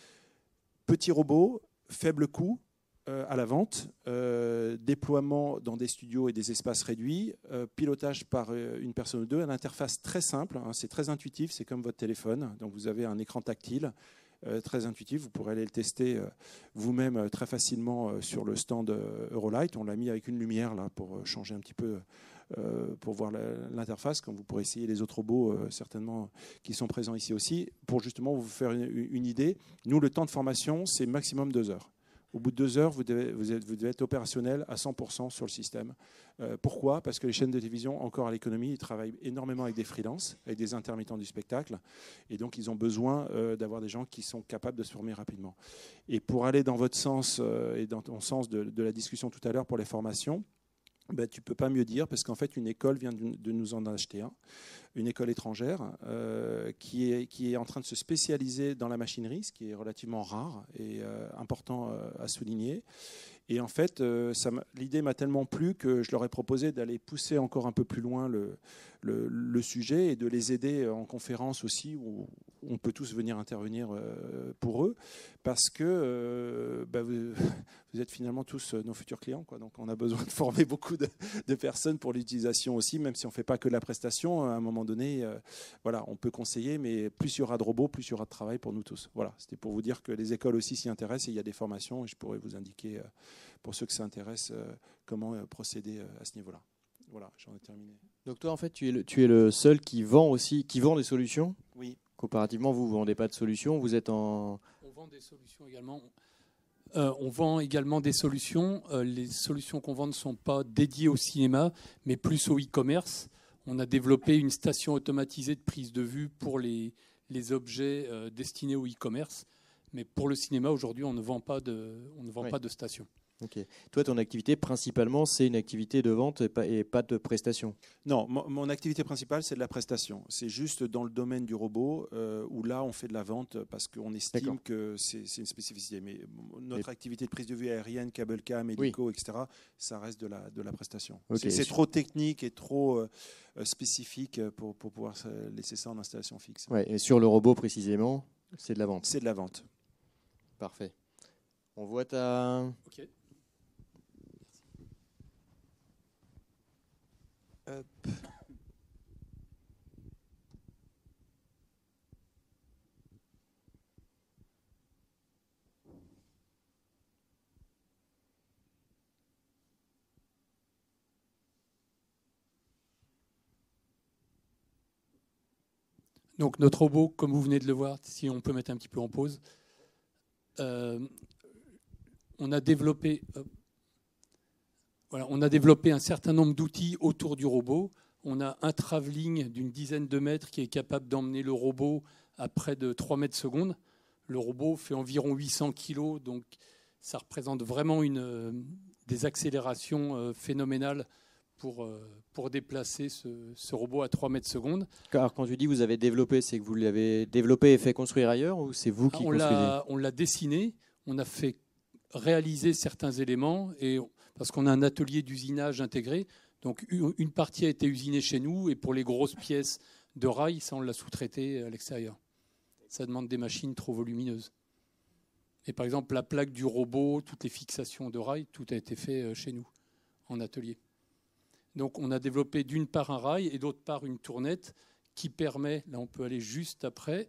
C: petit robot, faible coût euh, à la vente, euh, déploiement dans des studios et des espaces réduits, euh, pilotage par euh, une personne ou deux, une interface très simple, hein, c'est très intuitif, c'est comme votre téléphone. Donc vous avez un écran tactile euh, très intuitif, vous pourrez aller le tester euh, vous-même euh, très facilement euh, sur le stand euh, Eurolight. On l'a mis avec une lumière là pour euh, changer un petit peu. Euh, pour voir l'interface, comme vous pourrez essayer les autres robots euh, certainement qui sont présents ici aussi, pour justement vous faire une, une idée. Nous, le temps de formation, c'est maximum deux heures. Au bout de deux heures, vous devez, vous êtes, vous devez être opérationnel à cent pour cent sur le système. Euh, pourquoi ? Parce que les chaînes de télévision, encore à l'économie, ils travaillent énormément avec des freelances, avec des intermittents du spectacle, et donc ils ont besoin euh, d'avoir des gens qui sont capables de se former rapidement. Et pour aller dans votre sens euh, et dans ton sens de, de la discussion tout à l'heure pour les formations, ben, tu ne peux pas mieux dire, parce qu'en fait, une école vient de, de nous en acheter un, une école étrangère euh, qui, est, qui est en train de se spécialiser dans la machinerie, ce qui est relativement rare et euh, important euh, à souligner. Et en fait, euh, l'idée m'a tellement plu que je leur ai proposé d'aller pousser encore un peu plus loin le, le, le sujet et de les aider en conférence aussi, où on peut tous venir intervenir euh, pour eux, parce que euh, bah, vous, vous êtes finalement tous nos futurs clients, quoi. Donc on a besoin de former beaucoup de, de personnes pour l'utilisation aussi, même si on ne fait pas que la prestation. À un moment donné, euh, voilà, on peut conseiller, mais plus il y aura de robots, plus il y aura de travail pour nous tous. Voilà, c'était pour vous dire que les écoles aussi s'y intéressent et il y a des formations et je pourrais vous indiquer, euh, pour ceux que ça intéresse, euh, comment euh, procéder euh, à ce niveau-là. Voilà, j'en ai terminé.
A: Donc toi, en fait, tu es le, tu es le seul qui vend aussi, qui vend des solutions.
C: Oui.
A: Comparativement, vous ne vendez pas de solutions, vous êtes en...
B: On vend des solutions également. Euh, on vend également des solutions. Euh, les solutions qu'on vend ne sont pas dédiées au cinéma, mais plus au e-commerce. On a développé une station automatisée de prise de vue pour les, les objets euh, destinés au e-commerce. Mais pour le cinéma, aujourd'hui, on ne vend pas de, on ne vend
A: Oui.
B: pas de station.
A: Ok. Toi, ton activité, principalement, c'est une activité de vente et pas, et pas de prestation.
C: Non, mon, mon activité principale, c'est de la prestation. C'est juste dans le domaine du robot euh, où là, on fait de la vente parce qu'on estime que c'est une spécificité. Mais notre Mais... activité de prise de vue aérienne, câble cam, hélico, oui. et cetera, ça reste de la, de la prestation. Okay. C'est trop technique et trop euh, spécifique pour, pour pouvoir laisser ça en installation fixe.
A: Ouais, et sur le robot, précisément, c'est de la vente.
C: C'est de la vente.
A: Parfait. On voit ta...
B: Ok.
E: Hop.
B: Donc notre robot, comme vous venez de le voir, si on peut mettre un petit peu en pause, euh, on a développé... Euh, Voilà, on a développé un certain nombre d'outils autour du robot. On a un travelling d'une dizaine de mètres qui est capable d'emmener le robot à près de trois mètres secondes. Le robot fait environ huit cents kilos, donc ça représente vraiment une, euh, des accélérations euh, phénoménales pour, euh, pour déplacer ce, ce robot à trois mètres secondes.
A: Alors quand tu dis vous avez développé, c'est que vous l'avez développé et fait construire ailleurs ou c'est vous qui
B: on
A: construisez ?
B: On l'a dessiné, on a fait réaliser certains éléments et parce qu'on a un atelier d'usinage intégré. Donc une partie a été usinée chez nous et pour les grosses pièces de rail, ça on l'a sous-traité à l'extérieur. Ça demande des machines trop volumineuses. Et par exemple, la plaque du robot, toutes les fixations de rail, tout a été fait chez nous, en atelier. Donc on a développé d'une part un rail et d'autre part une tournette qui permet, là on peut aller juste après,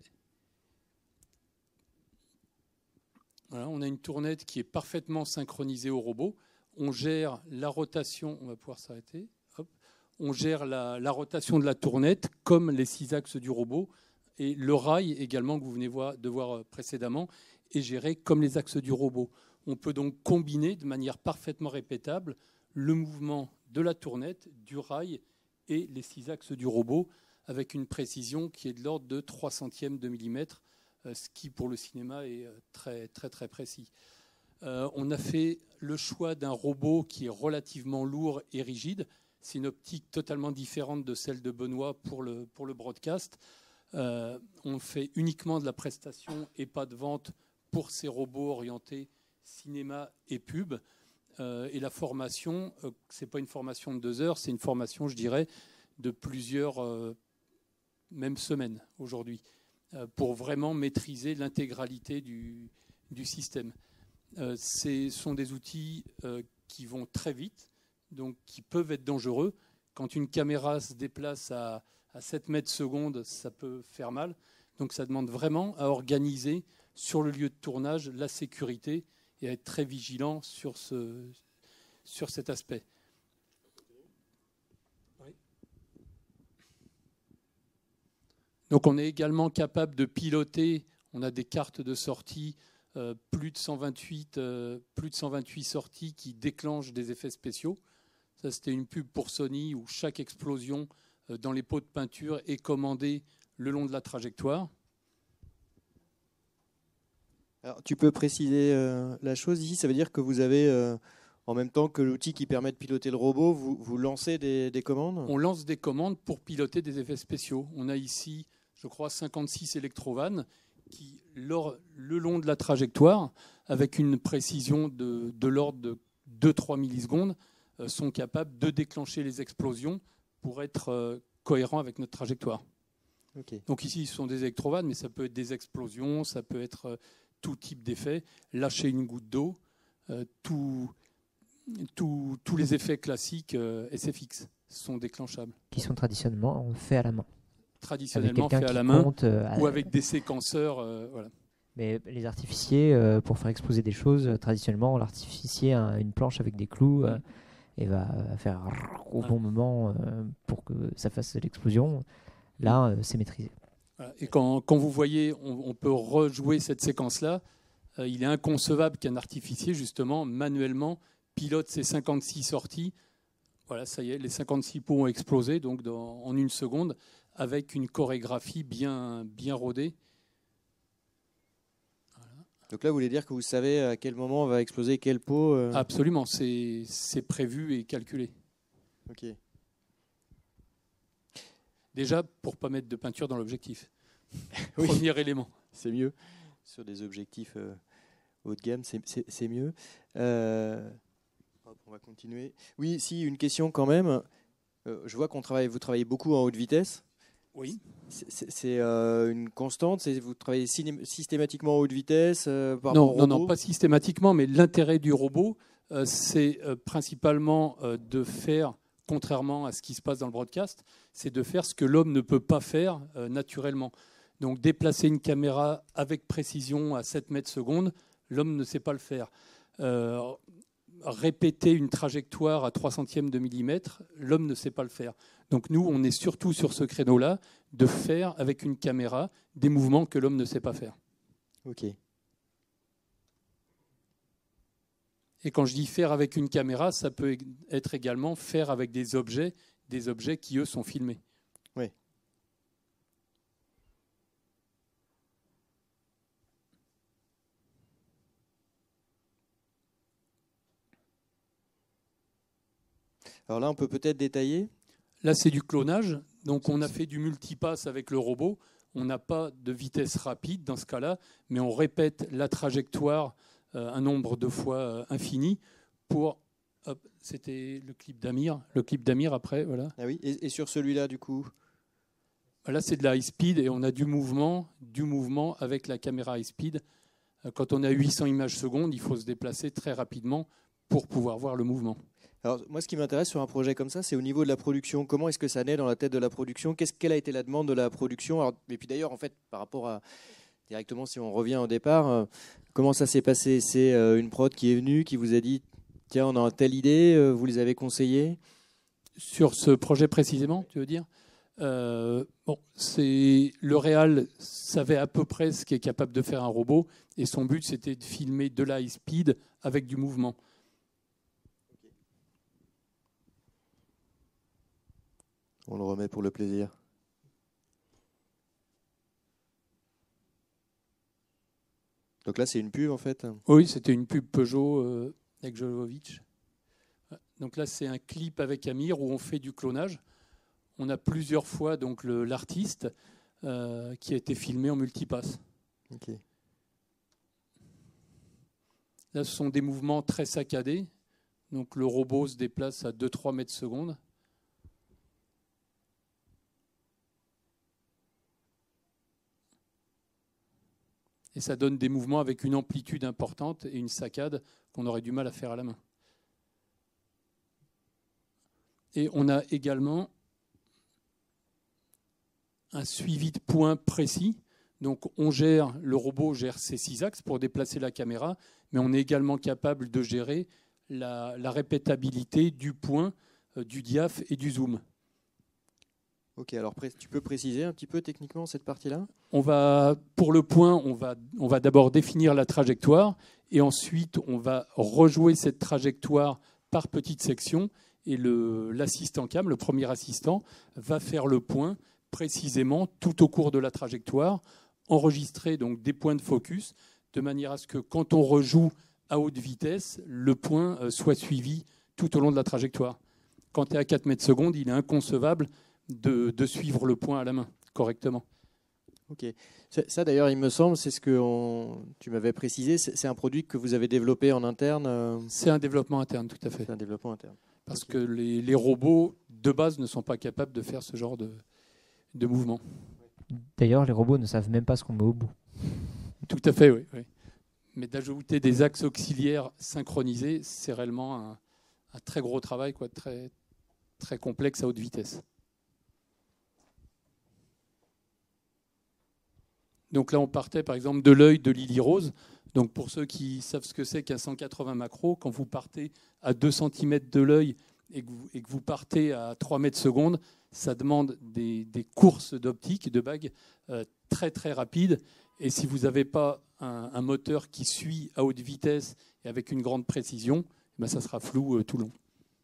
B: voilà, on a une tournette qui est parfaitement synchronisée au robot. On gère la rotation, on va pouvoir s'arrêter, hop. On gère la, la rotation de la tournette comme les six axes du robot et le rail également que vous venez voir, de voir précédemment est géré comme les axes du robot. On peut donc combiner de manière parfaitement répétable le mouvement de la tournette, du rail et les six axes du robot avec une précision qui est de l'ordre de trois centièmes de millimètre, ce qui pour le cinéma est très très très précis. Euh, on a fait le choix d'un robot qui est relativement lourd et rigide. C'est une optique totalement différente de celle de Benoît pour le, pour le broadcast. Euh, on fait uniquement de la prestation et pas de vente pour ces robots orientés cinéma et pub. Euh, et la formation, euh, ce n'est pas une formation de deux heures, c'est une formation, je dirais, de plusieurs, euh, même semaines aujourd'hui. euh, pour vraiment maîtriser l'intégralité du, du système. Euh, ce sont des outils euh, qui vont très vite, donc qui peuvent être dangereux. Quand une caméra se déplace à, à sept mètres secondes, ça peut faire mal. Donc ça demande vraiment à organiser sur le lieu de tournage la sécurité et à être très vigilant sur, ce, sur cet aspect. Oui. Donc on est également capable de piloter, on a des cartes de sortie, euh, plus de cent vingt-huit, euh, plus de cent vingt-huit sorties qui déclenchent des effets spéciaux. Ça, c'était une pub pour Sony où chaque explosion euh, dans les pots de peinture est commandée le long de la trajectoire.
A: Alors, tu peux préciser euh, la chose ici, ça veut dire que vous avez, euh, en même temps que l'outil qui permet de piloter le robot, vous, vous lancez des, des commandes ?
B: On lance des commandes pour piloter des effets spéciaux. On a ici, je crois, cinquante-six électrovannes qui, lors, le long de la trajectoire, avec une précision de, de l'ordre de deux à trois millisecondes, euh, sont capables de déclencher les explosions pour être euh, cohérents avec notre trajectoire.
A: Okay.
B: Donc ici, ce sont des électrovannes, mais ça peut être des explosions, ça peut être euh, tout type d'effet, lâcher une goutte d'eau, euh, tous les effets classiques euh, S F X sont déclenchables.
F: Qui sont traditionnellement faits à la main.
B: Traditionnellement faits à la main
F: compte, euh,
B: ou
F: à...
B: avec des séquenceurs. Euh, voilà.
F: Mais les artificiers, euh, pour faire exploser des choses, euh, traditionnellement, l'artificier a une planche avec des clous euh, et va euh, faire au bon moment euh, pour que ça fasse l'explosion. Là, euh, c'est maîtrisé.
B: Voilà. Et quand, quand vous voyez, on, on peut rejouer cette séquence-là, euh, il est inconcevable qu'un artificier, justement, manuellement, pilote ces cinquante-six sorties. Voilà, ça y est, les cinquante-six pots ont explosé donc dans, en une seconde, avec une chorégraphie bien, bien rodée. Voilà.
A: Donc là, vous voulez dire que vous savez à quel moment va exploser quel pot euh...
B: Absolument, c'est prévu et calculé.
A: Ok.
B: Déjà, pour ne pas mettre de peinture dans l'objectif.
A: Oui.
B: Premier élément.
A: C'est mieux. Sur des objectifs euh, haut de gamme, c'est mieux. Euh, hop, on va continuer. Oui, si, une question quand même. Euh, je vois qu'on travaille, vous travaillez beaucoup en haute vitesse.
B: Oui.
A: C'est euh, une constante. Vous travaillez systématiquement en haute vitesse euh, par
B: non,
A: rapport au
B: non,
A: robot
B: non, pas systématiquement, mais l'intérêt du robot, euh, c'est euh, principalement euh, de faire, contrairement à ce qui se passe dans le broadcast, c'est de faire ce que l'homme ne peut pas faire euh, naturellement. Donc déplacer une caméra avec précision à sept mètres secondes, l'homme ne sait pas le faire. Euh, répéter une trajectoire à trois centièmes de millimètre, l'homme ne sait pas le faire. Donc nous, on est surtout sur ce créneau-là de faire avec une caméra des mouvements que l'homme ne sait pas faire.
A: Ok.
B: Et quand je dis faire avec une caméra, ça peut être également faire avec des objets, des objets qui, eux, sont filmés.
A: Oui. Alors là, on peut peut-être détailler.
B: Là, c'est du clonage. Donc, on a fait du multipass avec le robot. On n'a pas de vitesse rapide dans ce cas-là, mais on répète la trajectoire euh, un nombre de fois euh, infini pour... C'était le clip d'Amir. Le clip d'Amir après, voilà.
A: Ah oui. Et, et sur celui-là, du coup
B: Là, c'est de la high speed et on a du mouvement, du mouvement avec la caméra high speed. Quand on a huit cents images secondes, il faut se déplacer très rapidement pour pouvoir voir le mouvement.
A: Alors, moi, ce qui m'intéresse sur un projet comme ça, c'est au niveau de la production. Comment est-ce que ça naît dans la tête de la production? Qu'est-ce, Quelle a été la demande de la production? Alors, et puis d'ailleurs, en fait, par rapport à directement, si on revient au départ, euh, comment ça s'est passé? C'est euh, une prod qui est venue, qui vous a dit, tiens, on a telle idée, euh, vous les avez conseillés?
B: Sur ce projet précisément, tu veux dire? euh, bon, c'est le réal savait à peu près ce qu'est capable de faire un robot, et son but, c'était de filmer de la high speed avec du mouvement.
A: On le remet pour le plaisir. Donc là, c'est une pub en fait.
B: Oui, c'était une pub Peugeot euh, avec Jolovic. Donc là, c'est un clip avec Amir où on fait du clonage. On a plusieurs fois donc l'artiste euh, qui a été filmé en multipass.
A: Okay.
B: Là, ce sont des mouvements très saccadés. Donc le robot se déplace à deux à trois mètres secondes. Et ça donne des mouvements avec une amplitude importante et une saccade qu'on aurait du mal à faire à la main. Et on a également un suivi de points précis. Donc on gère, le robot gère ses six axes pour déplacer la caméra, mais on est également capable de gérer la, la répétabilité du point, euh, du diaph et du zoom.
A: Ok, alors tu peux préciser un petit peu techniquement cette partie-là ?
B: On va, pour le point, on va, on va d'abord définir la trajectoire et ensuite on va rejouer cette trajectoire par petites sections et le, l'assistant cam, le premier assistant, va faire le point précisément tout au cours de la trajectoire, enregistrer donc des points de focus de manière à ce que quand on rejoue à haute vitesse, le point soit suivi tout au long de la trajectoire. Quand tu es à quatre mètres secondes, il est inconcevable de, de suivre le point à la main correctement.
A: Ok. Ça, d'ailleurs, il me semble, c'est ce que on, tu m'avais précisé, c'est un produit que vous avez développé en interne euh...
B: C'est un développement interne, tout à fait.
A: C'est un développement interne.
B: Parce
A: okay.
B: que les, les robots, de base, ne sont pas capables de faire ce genre de, de mouvement.
F: D'ailleurs, les robots ne savent même pas ce qu'on met au bout.
B: Tout à fait, oui. oui. Mais d'ajouter des axes auxiliaires synchronisés, c'est réellement un, un très gros travail, quoi, très, très complexe à haute vitesse. Donc là, on partait par exemple de l'œil de Lily Rose. Donc pour ceux qui savent ce que c'est qu'un cent quatre-vingts macro, quand vous partez à deux centimètres de l'œil et que vous, et que vous partez à trois mètres secondes, ça demande des, des courses d'optique, de bagues euh, très très rapides. Et si vous n'avez pas un, un moteur qui suit à haute vitesse et avec une grande précision, ben ça sera flou euh, tout le long.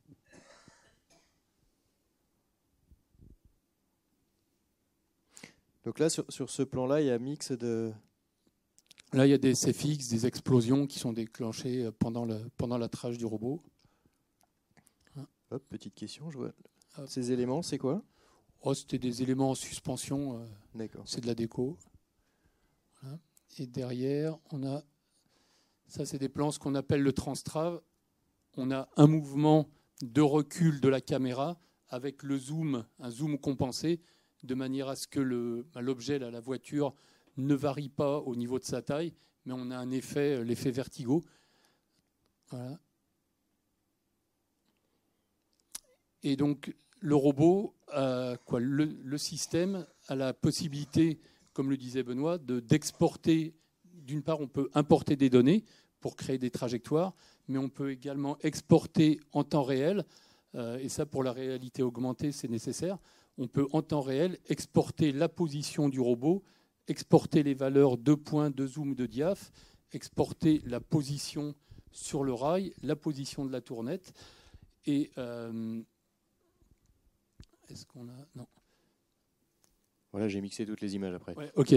A: Donc là, sur, sur ce plan-là, il y a un mix de...
B: Là, il y a des C F X, des explosions qui sont déclenchées pendant, le, pendant l'attrage du robot.
A: Hop, petite question. Je vois. Ces éléments, c'est quoi ?
B: Oh, c'était des éléments en suspension. Euh,
A: D'accord.
B: C'est de la déco. Voilà. Et derrière, on a... Ça, c'est des plans, ce qu'on appelle le transtrave. On a un mouvement de recul de la caméra avec le zoom, un zoom compensé, de manière à ce que le, l'objet, là, la voiture, ne varie pas au niveau de sa taille, mais on a un effet, l'effet vertigo. Voilà. Et donc, le robot, euh, quoi, le, le système a la possibilité, comme le disait Benoît, de, d'exporter. D'une part, on peut importer des données pour créer des trajectoires, mais on peut également exporter en temps réel, euh, et ça, pour la réalité augmentée, c'est nécessaire. On peut, en temps réel, exporter la position du robot, exporter les valeurs de points, de zoom, de diaph, exporter la position sur le rail, la position de la tournette. Et euh, est-ce qu'on a... Non.
A: Voilà, j'ai mixé toutes les images après.
B: Ouais, ok.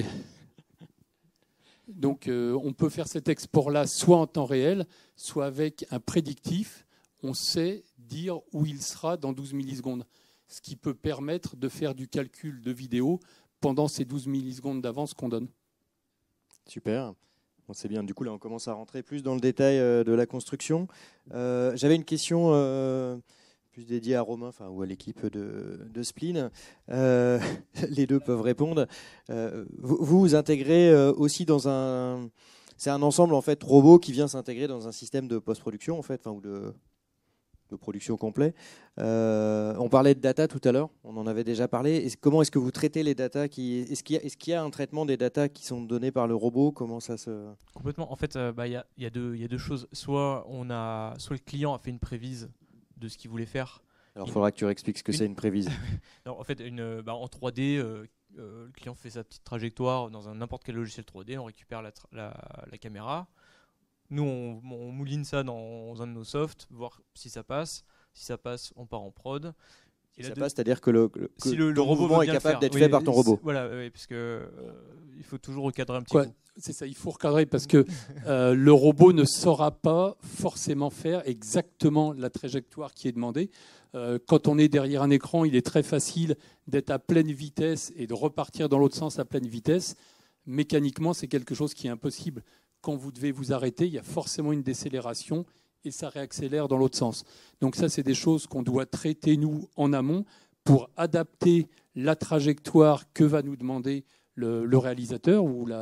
B: Donc, euh, on peut faire cet export-là soit en temps réel, soit avec un prédictif. On sait dire où il sera dans douze millisecondes, ce qui peut permettre de faire du calcul de vidéo pendant ces douze millisecondes d'avance qu'on donne.
A: Super. Bon, c'est bien. Du coup, là, on commence à rentrer plus dans le détail euh, de la construction. Euh, j'avais une question euh, plus dédiée à Romain, enfin, ou à l'équipe de, de Spleen. Euh, les deux peuvent répondre. Euh, vous, vous intégrez euh, aussi dans un... C'est un ensemble, en fait, robot qui vient s'intégrer dans un système de post-production, en fait, enfin, ou de... de production complet. Euh, on parlait de data tout à l'heure, on en avait déjà parlé. Et comment est-ce que vous traitez les data qui... Est-ce qu'il y a, est-ce qu'il y a un traitement des data qui sont données par le robot ? Comment ça se...
G: Complètement. En fait, euh, bah, y a, y a deux, y a deux choses. Soit, on a, soit le client a fait une prévise de ce qu'il voulait faire.
A: Alors, il faudra que tu réexpliques ce que
G: une...
A: c'est une prévise.
G: Non, en fait, une, bah, en trois D, euh, euh, le client fait sa petite trajectoire dans un, n'importe quel logiciel trois D, on récupère la, tra- la, la caméra. Nous, on, on mouline ça dans un de nos softs, voir si ça passe. Si ça passe, on part en prod.
A: Si ça passe, c'est-à-dire que le, que
G: si le,
A: le robot est capable d'être
G: oui,
A: fait par ton robot.
G: Voilà, oui, parce que euh, il faut toujours recadrer un petit
B: Quoi,
G: peu.
B: C'est ça, il faut recadrer parce que euh, le robot ne saura pas forcément faire exactement la trajectoire qui est demandée. Euh, quand on est derrière un écran, il est très facile d'être à pleine vitesse et de repartir dans l'autre sens à pleine vitesse. Mécaniquement, c'est quelque chose qui est impossible. Quand vous devez vous arrêter, il y a forcément une décélération et ça réaccélère dans l'autre sens. Donc ça, c'est des choses qu'on doit traiter, nous, en amont, pour adapter la trajectoire que va nous demander le, le réalisateur ou la,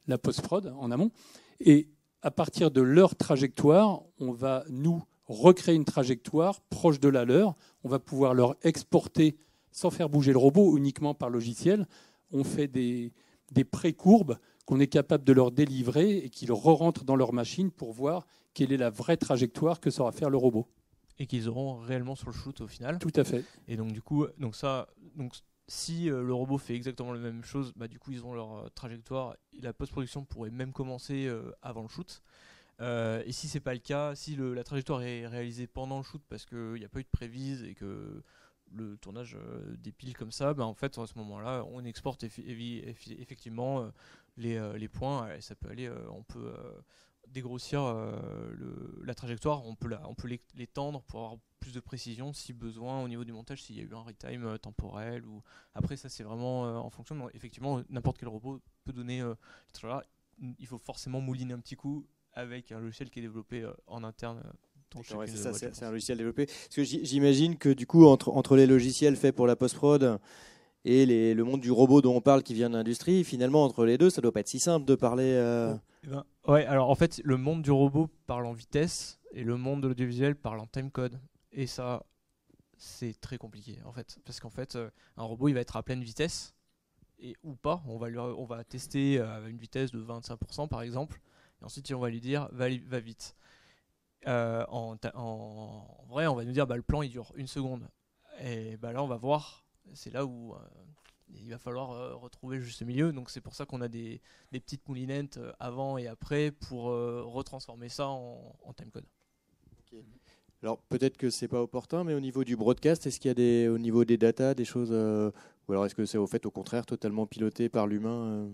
B: la post-prod en amont. Et à partir de leur trajectoire, on va, nous, recréer une trajectoire proche de la leur. On va pouvoir leur exporter sans faire bouger le robot, uniquement par logiciel. On fait des, des pré-courbes qu'on est capable de leur délivrer et qu'ils re-rentrent dans leur machine pour voir quelle est la vraie trajectoire que saura faire le robot.
G: Et qu'ils auront réellement sur le shoot au final.
B: Tout à fait.
G: Et donc du coup, donc ça, donc si euh, le robot fait exactement la même chose, bah du coup ils ont leur euh, trajectoire. La post-production pourrait même commencer euh, avant le shoot. Euh, et si c'est pas le cas, si le, la trajectoire est réalisée pendant le shoot parce qu'il n'y a pas eu de prévise et que le tournage euh, dépile comme ça, bah en fait à ce moment-là, on exporte effi- effi- effectivement euh, les, euh, les points. Et ça peut aller, euh, on peut euh, dégrossir euh, le, la trajectoire, on peut, la, on peut l'étendre pour avoir plus de précision si besoin au niveau du montage, s'il y a eu un retime euh, temporel. Ou... Après ça c'est vraiment euh, en fonction, mais effectivement n'importe quel robot peut donner euh, les trajectoires. Il faut forcément mouliner un petit coup avec un logiciel qui est développé euh, en interne. Euh,
A: ouais, c'est ça, c'est, c'est un logiciel développé. Parce que j'imagine que du coup entre, entre les logiciels faits pour la post-prod et les, le monde du robot dont on parle qui vient de l'industrie, finalement entre les deux ça doit pas être si simple de parler... Euh...
G: Eh ben, ouais, alors en fait le monde du robot parle en vitesse et le monde de l'audiovisuel parle en timecode. Et ça, c'est très compliqué en fait. Parce qu'en fait, euh, un robot il va être à pleine vitesse et, ou pas. On va, lui, on va tester à une vitesse de vingt-cinq pour cent par exemple. Et ensuite on va lui dire va, va vite. Euh, en, ta- en, en vrai, on va nous dire bah, le plan il dure une seconde. Et bah, là, on va voir. C'est là où euh, il va falloir euh, retrouver le juste milieu. Donc, c'est pour ça qu'on a des, des petites moulinettes euh, avant et après pour euh, retransformer ça en, en timecode.
A: Okay. Alors, peut-être que c'est pas opportun, mais au niveau du broadcast, est-ce qu'il y a des, au niveau des datas des choses. Euh, ou alors, est-ce que c'est au fait, au contraire, totalement piloté par l'humain euh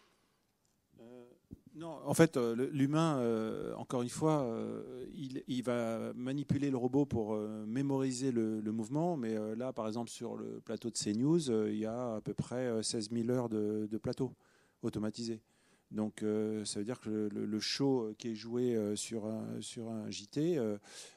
C: Non, en fait, euh, l'humain, euh, encore une fois, euh, il, il va manipuler le robot pour euh, mémoriser le, le mouvement. Mais euh, là, par exemple, sur le plateau de CNews, euh, il y a à peu près seize mille heures de, de plateau automatisé. Donc, euh, ça veut dire que le, le show qui est joué euh, sur, un, sur un J T, euh,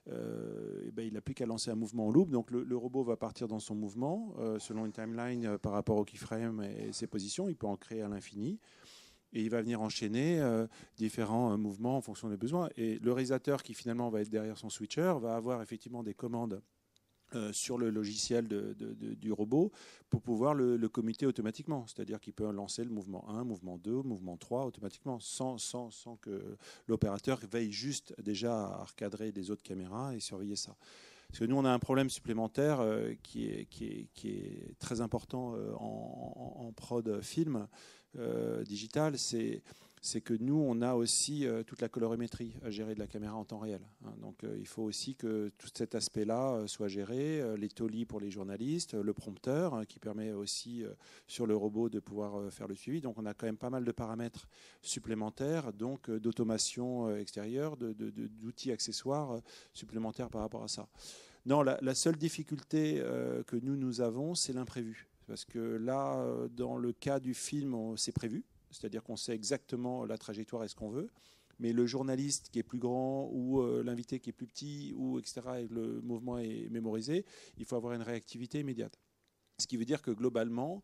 C: euh, et ben, il n'a plus qu'à lancer un mouvement en loop. Donc, le, le robot va partir dans son mouvement euh, selon une timeline euh, par rapport au keyframe et ses positions. Il peut en créer à l'infini. Et il va venir enchaîner euh, différents euh, mouvements en fonction des besoins. Et le réalisateur qui finalement va être derrière son switcher va avoir effectivement des commandes euh, sur le logiciel de, de, de, du robot pour pouvoir le, le commuter automatiquement. C'est-à-dire qu'il peut lancer le mouvement un, mouvement deux, mouvement trois automatiquement sans, sans, sans que l'opérateur veille juste déjà à recadrer les autres caméras et surveiller ça. Parce que nous, on a un problème supplémentaire euh, qui, est, qui, est, qui est très important euh, en, en, en prod film euh, digital, c'est, c'est que nous, on a aussi euh, toute la colorimétrie à gérer de la caméra en temps réel. Hein. Donc, euh, il faut aussi que tout cet aspect-là euh, soit géré, euh, les tolis pour les journalistes, euh, le prompteur hein, qui permet aussi euh, sur le robot de pouvoir euh, faire le suivi. Donc, on a quand même pas mal de paramètres supplémentaires, donc euh, d'automation euh, extérieure, de, de, de, d'outils accessoires euh, supplémentaires par rapport à ça. Non, la, la seule difficulté euh, que nous, nous avons, c'est l'imprévu. Parce que là, euh, dans le cas du film, on, c'est prévu. C'est-à-dire qu'on sait exactement la trajectoire et ce qu'on veut. Mais le journaliste qui est plus grand ou euh, l'invité qui est plus petit, ou et cetera, et le mouvement est mémorisé, il faut avoir une réactivité immédiate. Ce qui veut dire que globalement,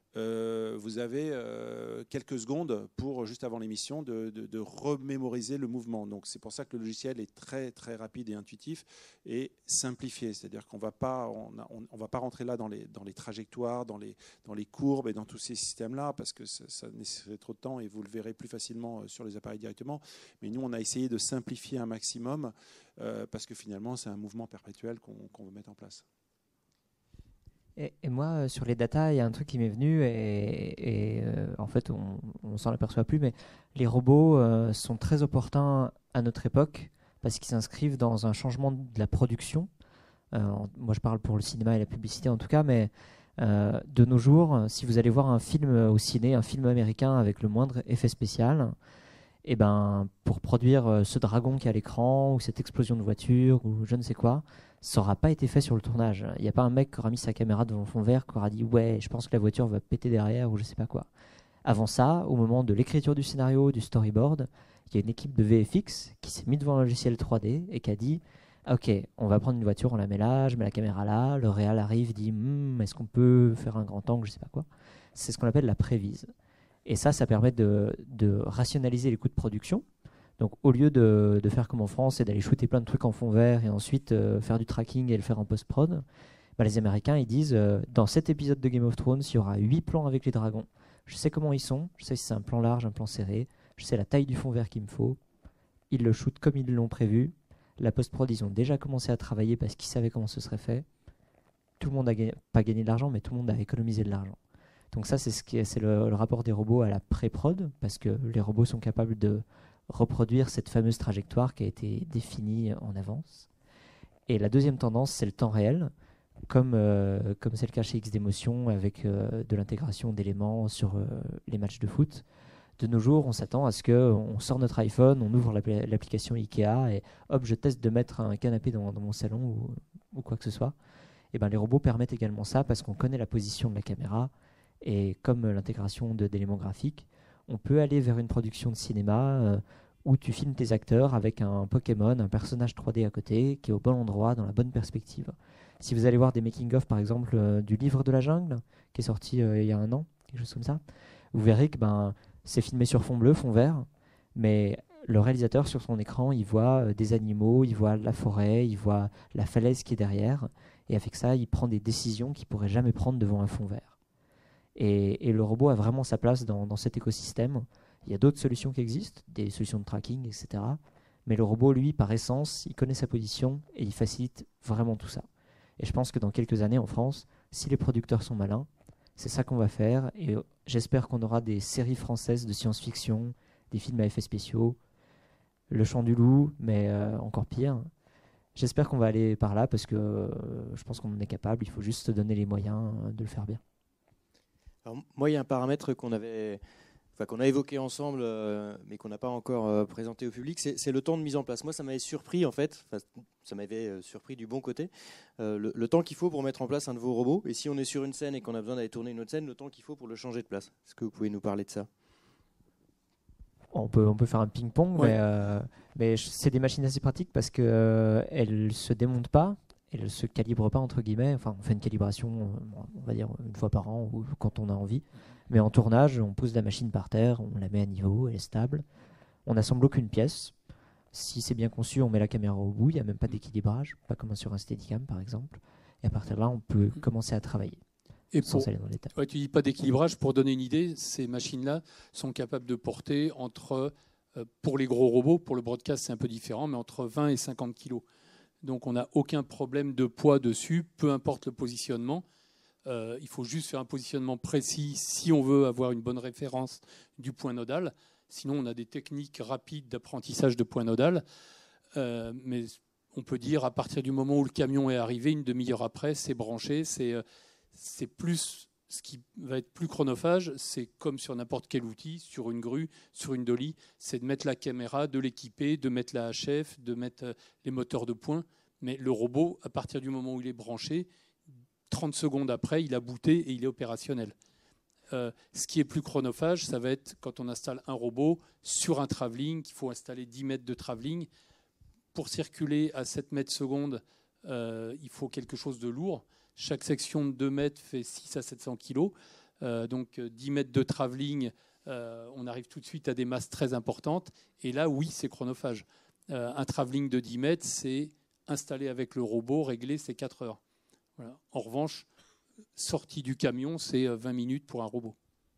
C: Euh, vous avez euh, quelques secondes pour, juste avant l'émission, de, de, de remémoriser le mouvement. Donc c'est pour ça que le logiciel est très très rapide et intuitif et simplifié. C'est-à-dire qu'on va pas, on, on, on va pas rentrer là dans les, dans les trajectoires, dans les, dans les courbes et dans tous ces systèmes-là parce que ça, ça nécessiterait trop de temps et vous le verrez plus facilement sur les appareils directement. Mais nous, on a essayé de simplifier un maximum euh, parce que finalement, c'est un mouvement perpétuel qu'on, qu'on veut mettre en place.
F: Et, et moi, sur les datas, il y a un truc qui m'est venu et, et euh, en fait, on, on s'en aperçoit plus, mais les robots euh, sont très opportuns à notre époque parce qu'ils s'inscrivent dans un changement de la production. Euh, moi, je parle pour le cinéma et la publicité en tout cas, mais euh, de nos jours, si vous allez voir un film au ciné, un film américain avec le moindre effet spécial, et ben, pour produire ce dragon qui est à l'écran ou cette explosion de voiture ou je ne sais quoi, ça n'aura pas été fait sur le tournage. Il n'y a pas un mec qui aura mis sa caméra devant fond vert qui aura dit « ouais, je pense que la voiture va péter derrière » ou je ne sais pas quoi. Avant ça, au moment de l'écriture du scénario, du storyboard, il y a une équipe de V F X qui s'est mise devant un logiciel trois D et qui a dit « ok, on va prendre une voiture, on la met là, je mets la caméra là, le réal arrive, dit hm, « est-ce qu'on peut faire un grand angle, je ne sais pas quoi ». C'est ce qu'on appelle la prévise. Et ça, ça permet de, de rationaliser les coûts de production. Donc, au lieu de, de faire comme en France et d'aller shooter plein de trucs en fond vert et ensuite euh, faire du tracking et le faire en post-prod, bah, les Américains, ils disent euh, dans cet épisode de Game of Thrones, il y aura huit plans avec les dragons. Je sais comment ils sont, je sais si c'est un plan large, un plan serré, je sais la taille du fond vert qu'il me faut. Ils le shootent comme ils l'ont prévu. La post-prod, ils ont déjà commencé à travailler parce qu'ils savaient comment ce serait fait. Tout le monde n'a gagné, pas gagné de l'argent, mais tout le monde a économisé de l'argent. Donc ça, c'est, ce qui est, c'est le, le rapport des robots à la pré-prod, parce que les robots sont capables de reproduire cette fameuse trajectoire qui a été définie en avance. Et la deuxième tendance, c'est le temps réel, comme, euh, comme c'est le cas chez X D Motion, avec euh, de l'intégration d'éléments sur euh, les matchs de foot. De nos jours, on s'attend à ce qu'on sort notre iPhone, on ouvre l'appli- l'application Ikea et hop, je teste de mettre un canapé dans, dans mon salon ou, ou quoi que ce soit. Et ben, les robots permettent également ça parce qu'on connaît la position de la caméra. Et comme l'intégration de, d'éléments graphiques, on peut aller vers une production de cinéma euh, où tu filmes tes acteurs avec un Pokémon, un personnage trois D à côté, qui est au bon endroit, dans la bonne perspective. Si vous allez voir des making-of, par exemple, euh, du Livre de la Jungle, qui est sorti euh, il y a un an, quelque chose comme ça, vous verrez que ben, c'est filmé sur fond bleu, fond vert, mais le réalisateur, sur son écran, il voit euh, des animaux, il voit la forêt, il voit la falaise qui est derrière, et avec ça, il prend des décisions qu'il ne pourrait jamais prendre devant un fond vert. Et, et le robot a vraiment sa place dans, dans cet écosystème. Il y a d'autres solutions qui existent, des solutions de tracking, et cetera. Mais le robot, lui, par essence, il connaît sa position et il facilite vraiment tout ça. Et je pense que dans quelques années en France, si les producteurs sont malins, c'est ça qu'on va faire. Et j'espère qu'on aura des séries françaises de science-fiction, des films à effets spéciaux, Le Chant du Loup, mais euh, encore pire. J'espère qu'on va aller par là parce que euh, je pense qu'on en est capable. Il faut juste se donner les moyens euh, de le faire bien.
A: Alors, moi, il y a un paramètre qu'on avait, enfin, qu'on a évoqué ensemble, euh, mais qu'on n'a pas encore euh, présenté au public, c'est, c'est le temps de mise en place. Moi, ça m'avait surpris, en fait, enfin, ça m'avait euh, surpris du bon côté, euh, le, le temps qu'il faut pour mettre en place un nouveau robot. Et si on est sur une scène et qu'on a besoin d'aller tourner une autre scène, le temps qu'il faut pour le changer de place. Est-ce que vous pouvez nous parler de ça ?
F: On peut, on peut faire un ping-pong,
A: Ouais.
F: mais, euh, mais c'est des machines assez pratiques parce qu'elles euh, ne se démontent pas. Elle ne se calibre pas, entre guillemets. Enfin, on fait une calibration, on va dire, une fois par an ou quand on a envie. Mais en tournage, on pose la machine par terre, on la met à niveau, elle est stable. On n'assemble aucune pièce. Si c'est bien conçu, on met la caméra au bout. Il n'y a même pas d'équilibrage, pas comme sur un Steadicam, par exemple. Et à partir de là, on peut commencer à travailler.
B: Et
F: sans
B: pour,
F: aller dans les détails.
B: ouais, tu dis pas d'équilibrage. Pour donner une idée, ces machines-là sont capables de porter entre, euh, pour les gros robots, pour le broadcast c'est un peu différent, mais entre vingt et cinquante kilos. Donc on n'a aucun problème de poids dessus, peu importe le positionnement. Euh, il faut juste faire un positionnement précis si on veut avoir une bonne référence du point nodal. Sinon, on a des techniques rapides d'apprentissage de point nodal. Euh, mais on peut dire à partir du moment où le camion est arrivé, une demi-heure après, c'est branché. C'est, euh, c'est plus, ce qui va être plus chronophage, c'est comme sur n'importe quel outil, sur une grue, sur une dolly, c'est de mettre la caméra, de l'équiper, de mettre la H F, de mettre les moteurs de pointe. Mais le robot, à partir du moment où il est branché, trente secondes après, il a booté et il est opérationnel. Euh, ce qui est plus chronophage, ça va être quand on installe un robot sur un travelling, qu'il faut installer dix mètres de travelling. Pour circuler à sept mètres secondes, euh, il faut quelque chose de lourd. Chaque section de deux mètres fait six à sept cents kilos. Euh, donc dix mètres de travelling, euh, on arrive tout de suite à des masses très importantes. Et là, oui, c'est chronophage. Euh, un travelling de dix mètres, c'est installé avec le robot, réglé, c'est quatre heures. Voilà. En revanche, sortie du camion, c'est vingt minutes pour un robot.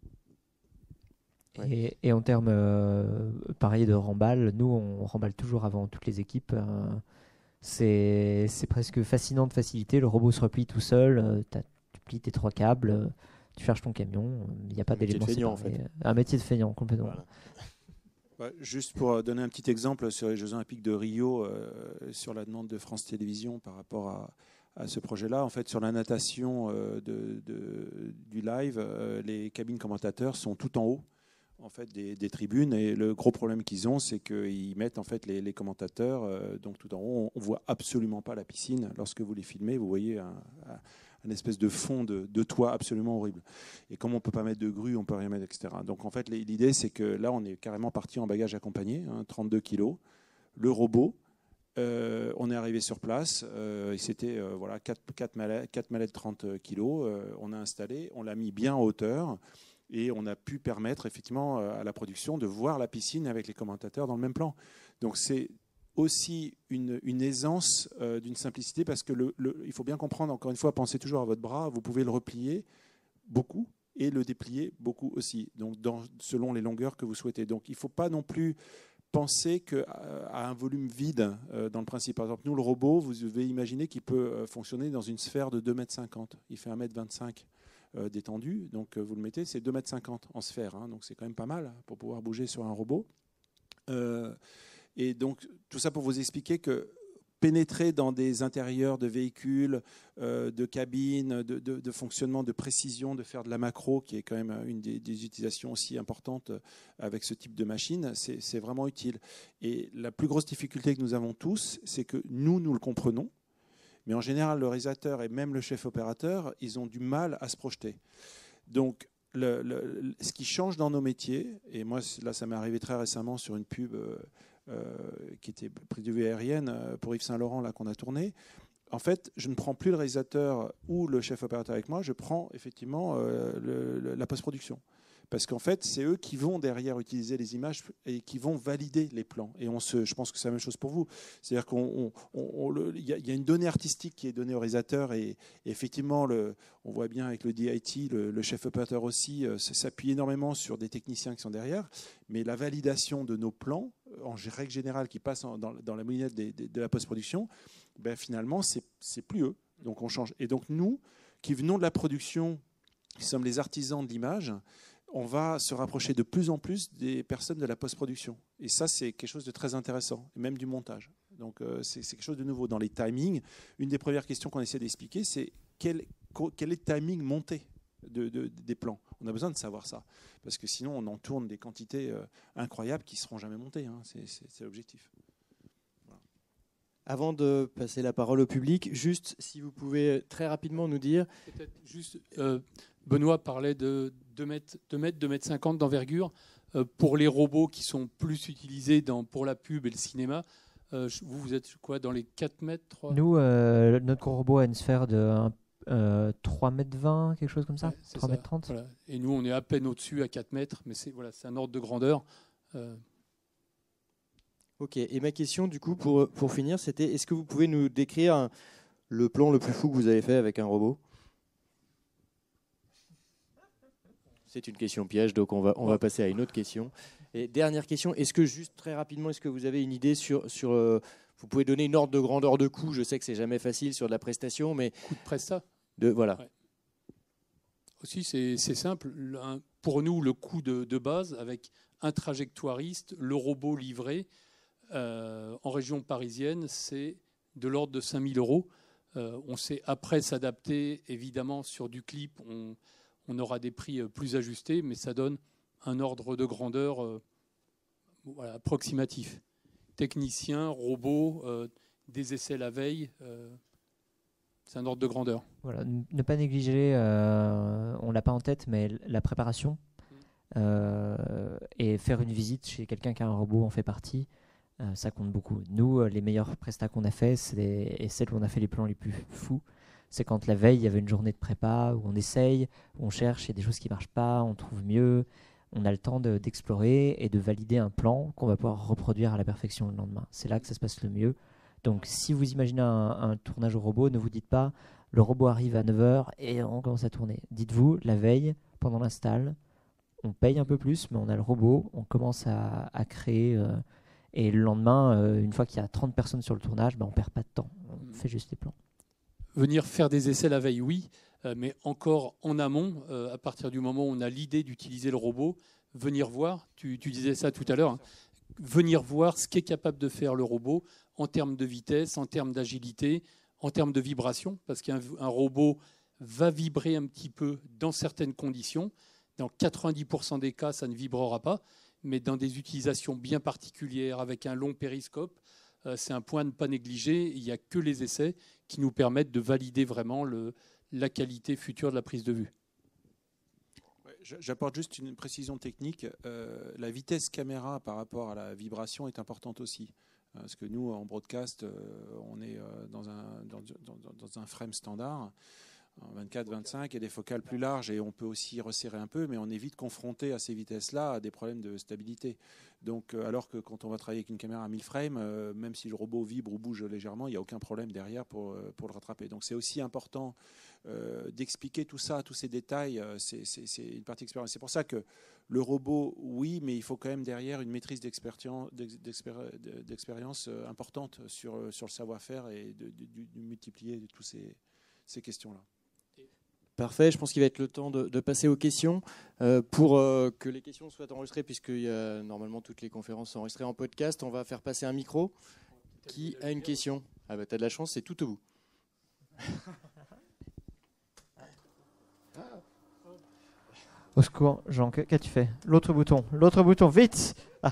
F: Et, et en termes euh, pareil de remballe, nous on remballe toujours avant toutes les équipes. Euh, c'est, c'est presque fascinant de facilité. Le robot se replie tout seul. Euh, tu plies tes trois câbles, euh, tu cherches ton camion. Il n'y a pas
A: Un métier
F: d'éléments
A: de feignant,
F: séparés.
A: en fait.
F: Un métier de feignant complètement.
A: Voilà.
C: Ouais, juste pour donner un petit exemple sur les Jeux Olympiques de Rio, euh, sur la demande de France Télévisions par rapport à, à ce projet-là, en fait, sur la natation euh, de, de, du live, euh, les cabines commentateurs sont tout en haut, en fait, des, des tribunes. Et le gros problème qu'ils ont, c'est qu'ils mettent en fait les, les commentateurs euh, donc tout en haut. On ne voit absolument pas la piscine lorsque vous les filmez. Vous voyez un, un une espèce de fond de, de toit absolument horrible. Et comme on ne peut pas mettre de grue, on ne peut rien mettre, et cetera. Donc en fait, l'idée, c'est que là, on est carrément parti en bagage accompagné, hein, trente-deux kilos. Le robot, euh, on est arrivé sur place, euh, et c'était euh, voilà, quatre, quatre mallettes, quatre mallettes trente kilos. Euh, on a installé, on l'a mis bien en hauteur. Et on a pu permettre effectivement à la production de voir la piscine avec les commentateurs dans le même plan. Donc c'est aussi une, une aisance euh, d'une simplicité, parce que le, le, il faut bien comprendre, encore une fois, pensez toujours à votre bras, vous pouvez le replier beaucoup et le déplier beaucoup aussi, donc dans, selon les longueurs que vous souhaitez. Donc il ne faut pas non plus penser qu'à à un volume vide euh, dans le principe. Par exemple, nous, le robot, vous devez imaginer qu'il peut euh, fonctionner dans une sphère de deux mètres cinquante. Il fait un mètre vingt-cinq euh, d'étendue, donc euh, vous le mettez, c'est deux mètres cinquante en sphère, hein, donc c'est quand même pas mal pour pouvoir bouger sur un robot. Euh, et donc, tout ça pour vous expliquer que pénétrer dans des intérieurs de véhicules, euh, de cabines, de, de, de fonctionnement, de précision, de faire de la macro, qui est quand même une des, des utilisations aussi importantes avec ce type de machine, c'est, c'est vraiment utile. Et la plus grosse difficulté que nous avons tous, c'est que nous, nous le comprenons, mais en général, le réalisateur et même le chef opérateur, ils ont du mal à se projeter. Donc, le, le, ce qui change dans nos métiers, et moi, là, ça m'est arrivé très récemment sur une pub euh, Euh, qui était prise de vue aérienne euh, pour Yves Saint Laurent là qu'on a tourné. En fait, je ne prends plus le réalisateur ou le chef opérateur avec moi, je prends effectivement euh, le, le, la post-production. Parce qu'en fait, c'est eux qui vont derrière utiliser les images et qui vont valider les plans. Et on se, je pense que c'est la même chose pour vous. C'est-à-dire qu'il y, y a une donnée artistique qui est donnée au réalisateur et, et effectivement, le, on voit bien avec le D I T, le, le chef opérateur aussi, euh, s'appuie énormément sur des techniciens qui sont derrière. Mais la validation de nos plans, en règle générale, qui passent en, dans, dans la moulinette de, de, de la post-production, ben finalement, c'est, c'est plus eux. Donc on change. Et donc nous, qui venons de la production, qui sommes les artisans de l'image, on va se rapprocher de plus en plus des personnes de la post-production. Et ça, c'est quelque chose de très intéressant, et même du montage. Donc, euh, c'est, c'est quelque chose de nouveau. Dans les timings, une des premières questions qu'on essaie d'expliquer, c'est quel, quel est le timing monté de, de, des plans. On a besoin de savoir ça, parce que sinon, on en tourne des quantités euh, incroyables qui ne seront jamais montées. Hein. C'est, c'est, c'est l'objectif. Voilà.
A: Avant de passer la parole au public, juste si vous pouvez très rapidement nous dire...
B: Peut-être juste... Euh, Benoît parlait de deux mètres, deux mètres, deux mètres cinquante d'envergure. Euh, pour les robots qui sont plus utilisés dans, pour la pub et le cinéma, euh, vous, vous êtes quoi, dans les quatre mètres trois
F: Nous, euh, notre gros robot a une sphère de euh, trois mètres vingt, quelque chose comme ça, ouais, trois mètres trente.
B: Voilà. Et nous, on est à peine au-dessus, à quatre mètres, mais c'est, voilà, c'est un ordre de grandeur. Euh...
A: Ok, et ma question, du coup, pour, pour finir, c'était, est-ce que vous pouvez nous décrire un, le plan le plus fou que vous avez fait avec un robot ? C'est une question piège, donc on va, on va passer à une autre question. Et dernière question, est-ce que juste très rapidement, est-ce que vous avez une idée sur... sur euh, vous pouvez donner une ordre de grandeur de coût, je sais que c'est jamais facile sur de la prestation, mais...
B: Coût de presta
A: de, Voilà.
B: Ouais. Aussi, c'est, c'est simple. Un, pour nous, le coût de, de base, avec un trajectoiriste, le robot livré, euh, en région parisienne, c'est de l'ordre de cinq mille euros. Euh, on sait après s'adapter, évidemment, sur du clip, on... on aura des prix plus ajustés, mais ça donne un ordre de grandeur euh, voilà, approximatif. Technicien, robot, euh, des essais la veille, euh, c'est un ordre de grandeur.
F: Voilà, ne pas négliger, euh, on ne l'a pas en tête, mais la préparation. Euh, et faire une visite chez quelqu'un qui a un robot en fait partie, euh, ça compte beaucoup. Nous, les meilleurs prestats qu'on a fait, c'est les, et celles où on a fait les plans les plus fous, c'est quand la veille, il y avait une journée de prépa où on essaye, où on cherche, il y a des choses qui ne marchent pas, on trouve mieux, on a le temps de, d'explorer et de valider un plan qu'on va pouvoir reproduire à la perfection le lendemain. C'est là que ça se passe le mieux. Donc si vous imaginez un, un tournage au robot, ne vous dites pas le robot arrive à neuf heures et on commence à tourner. Dites-vous, la veille, pendant l'install, on paye un peu plus, mais on a le robot, on commence à, à créer... Euh, et le lendemain, euh, une fois qu'il y a trente personnes sur le tournage, ben, on ne perd pas de temps, on fait juste les plans.
B: Venir faire des essais la veille, oui, euh, mais encore en amont, euh, à partir du moment où on a l'idée d'utiliser le robot, venir voir, tu, tu disais ça tout à l'heure, hein, venir voir ce qu'est capable de faire le robot en termes de vitesse, en termes d'agilité, en termes de vibration, parce qu'un un robot va vibrer un petit peu dans certaines conditions. Dans quatre-vingt-dix pour cent des cas, ça ne vibrera pas, mais dans des utilisations bien particulières, avec un long périscope, euh, c'est un point à ne pas négliger. Il n'y a que les essais qui nous permettent de valider vraiment le, la qualité future de la prise de vue.
C: Ouais, j'apporte juste une précision technique. Euh, la vitesse caméra par rapport à la vibration est importante aussi. Parce que nous, en broadcast, euh, on est euh, dans, un, dans, dans, dans un frame standard. en vingt-quatre vingt-cinq et des focales plus larges, et on peut aussi resserrer un peu, mais on est vite confronté à ces vitesses-là à des problèmes de stabilité. Donc, euh, alors que quand on va travailler avec une caméra à mille frames, euh, même si le robot vibre ou bouge légèrement, il n'y a aucun problème derrière pour, euh, pour le rattraper. Donc c'est aussi important euh, d'expliquer tout ça, tous ces détails. Euh, c'est, c'est, c'est une partie expérience. C'est pour ça que le robot, oui, mais il faut quand même derrière une maîtrise d'expérience, d'expérience importante sur, sur le savoir-faire et de, de, de, de multiplier tous ces, ces questions-là.
A: Parfait, je pense qu'il va être le temps de, de passer aux questions. Euh, pour euh, que les questions soient enregistrées, puisque y a, normalement toutes les conférences sont enregistrées en podcast, on va faire passer un micro. Qui a une question? Ah bah t'as de la chance, c'est tout au bout.
F: Au secours, Jean, qu'as-tu fait? L'autre bouton, l'autre bouton, vite! Ah.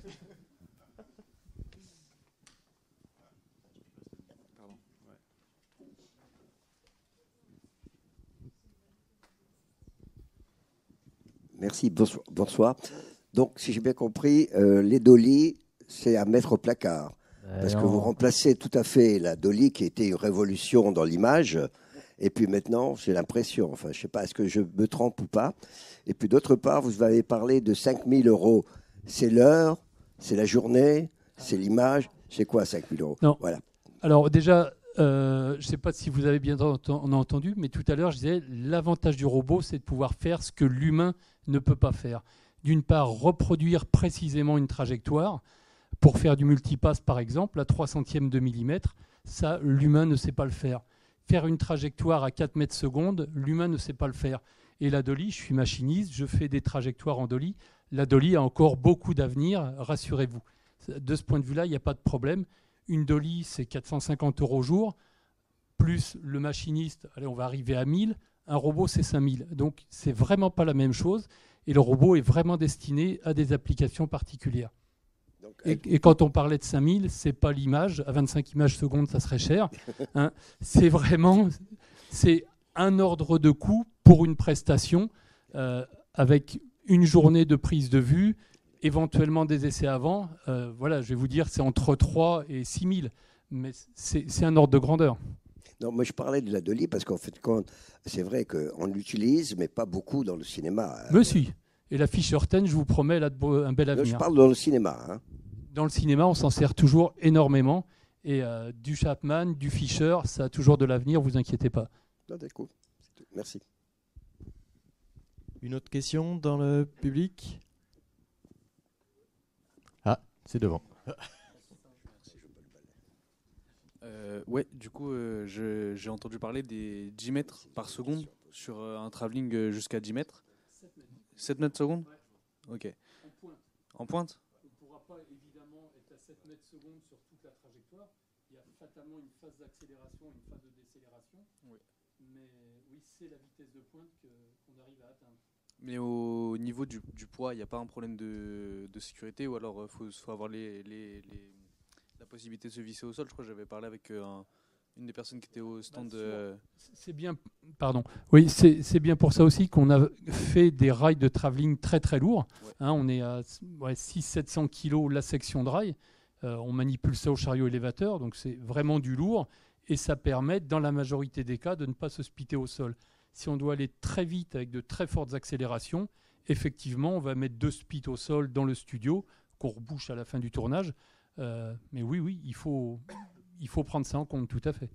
H: Merci, bonsoir. Donc, si j'ai bien compris, euh, les dolly, c'est à mettre au placard. Euh, parce non. que vous remplacez tout à fait la dolly qui était une révolution dans l'image. Et puis maintenant, j'ai l'impression, enfin, je ne sais pas, est-ce que je me trompe ou pas. Et puis d'autre part, vous avez parlé de cinq mille euros. C'est l'heure, c'est la journée, c'est l'image. C'est quoi cinq mille euros?
B: Non.
H: Voilà.
B: Alors déjà, euh, je ne sais pas si vous avez bien entendu, mais tout à l'heure, je disais, l'avantage du robot, c'est de pouvoir faire ce que l'humain ne peut pas faire. D'une part, reproduire précisément une trajectoire pour faire du multipass, par exemple, à trois centièmes de millimètre. Ça, l'humain ne sait pas le faire. Faire une trajectoire à quatre mètres secondes, l'humain ne sait pas le faire. Et la dolly, je suis machiniste, je fais des trajectoires en dolly. La dolly a encore beaucoup d'avenir, rassurez-vous. De ce point de vue-là, il n'y a pas de problème. Une dolly, c'est quatre cent cinquante euros au jour, plus le machiniste, allez, on va arriver à mille. Un robot, c'est cinq mille. Donc, c'est vraiment pas la même chose. Et le robot est vraiment destiné à des applications particulières. Donc, et, et quand on parlait de cinq mille, c'est pas l'image. À vingt-cinq images secondes, ça serait cher. Hein. C'est vraiment c'est un ordre de coût pour une prestation euh, avec une journée de prise de vue, éventuellement des essais avant. Euh, voilà, je vais vous dire, c'est entre trois et six mille. Mais c'est, c'est un ordre de grandeur.
H: Non, moi je parlais de la dolly parce qu'en fait, quand, c'est vrai qu'on l'utilise, mais pas beaucoup dans le cinéma.
B: Mais si. Et la Fisher dix, je vous promets, elle a un bel avenir.
H: Je parle dans le cinéma. Hein.
B: Dans le cinéma, on s'en sert toujours énormément. Et euh, du Chapman, du Fisher, ça a toujours de l'avenir, vous inquiétez pas.
H: Non, d'accord. Merci.
A: Une autre question dans le public? Ah, c'est devant.
I: Euh, ouais, du coup, euh, je, j'ai entendu parler des dix mètres par seconde sur euh, un travelling jusqu'à dix mètres. sept mètres secondes? Ok.
B: En pointe.
I: En pointe?
B: On ne pourra pas évidemment être à sept mètres secondes sur toute la trajectoire. Il y a fatalement une phase d'accélération et une phase de décélération. Oui. Mais oui, c'est la vitesse de pointe que, qu'on arrive à atteindre.
I: Mais au niveau du, du poids, il n'y a pas un problème de, de sécurité, ou alors il faut, faut avoir les, les, les, la possibilité de se visser au sol? Je crois que j'avais parlé avec un, une des personnes qui était au stand. Bah, de...
B: C'est bien, pardon. Oui, c'est, c'est bien pour ça aussi qu'on a fait des rails de travelling très très lourds. Ouais. Hein, on est à ouais, six cents à sept cents kilos la section de rail. Euh, on manipule ça au chariot élévateur, donc c'est vraiment du lourd. Et ça permet, dans la majorité des cas, de ne pas se splitter au sol. Si on doit aller très vite avec de très fortes accélérations, effectivement, on va mettre deux spits au sol dans le studio, qu'on rebouche à la fin du tournage. Euh, mais oui, oui, il faut, il faut prendre ça en compte, tout à fait.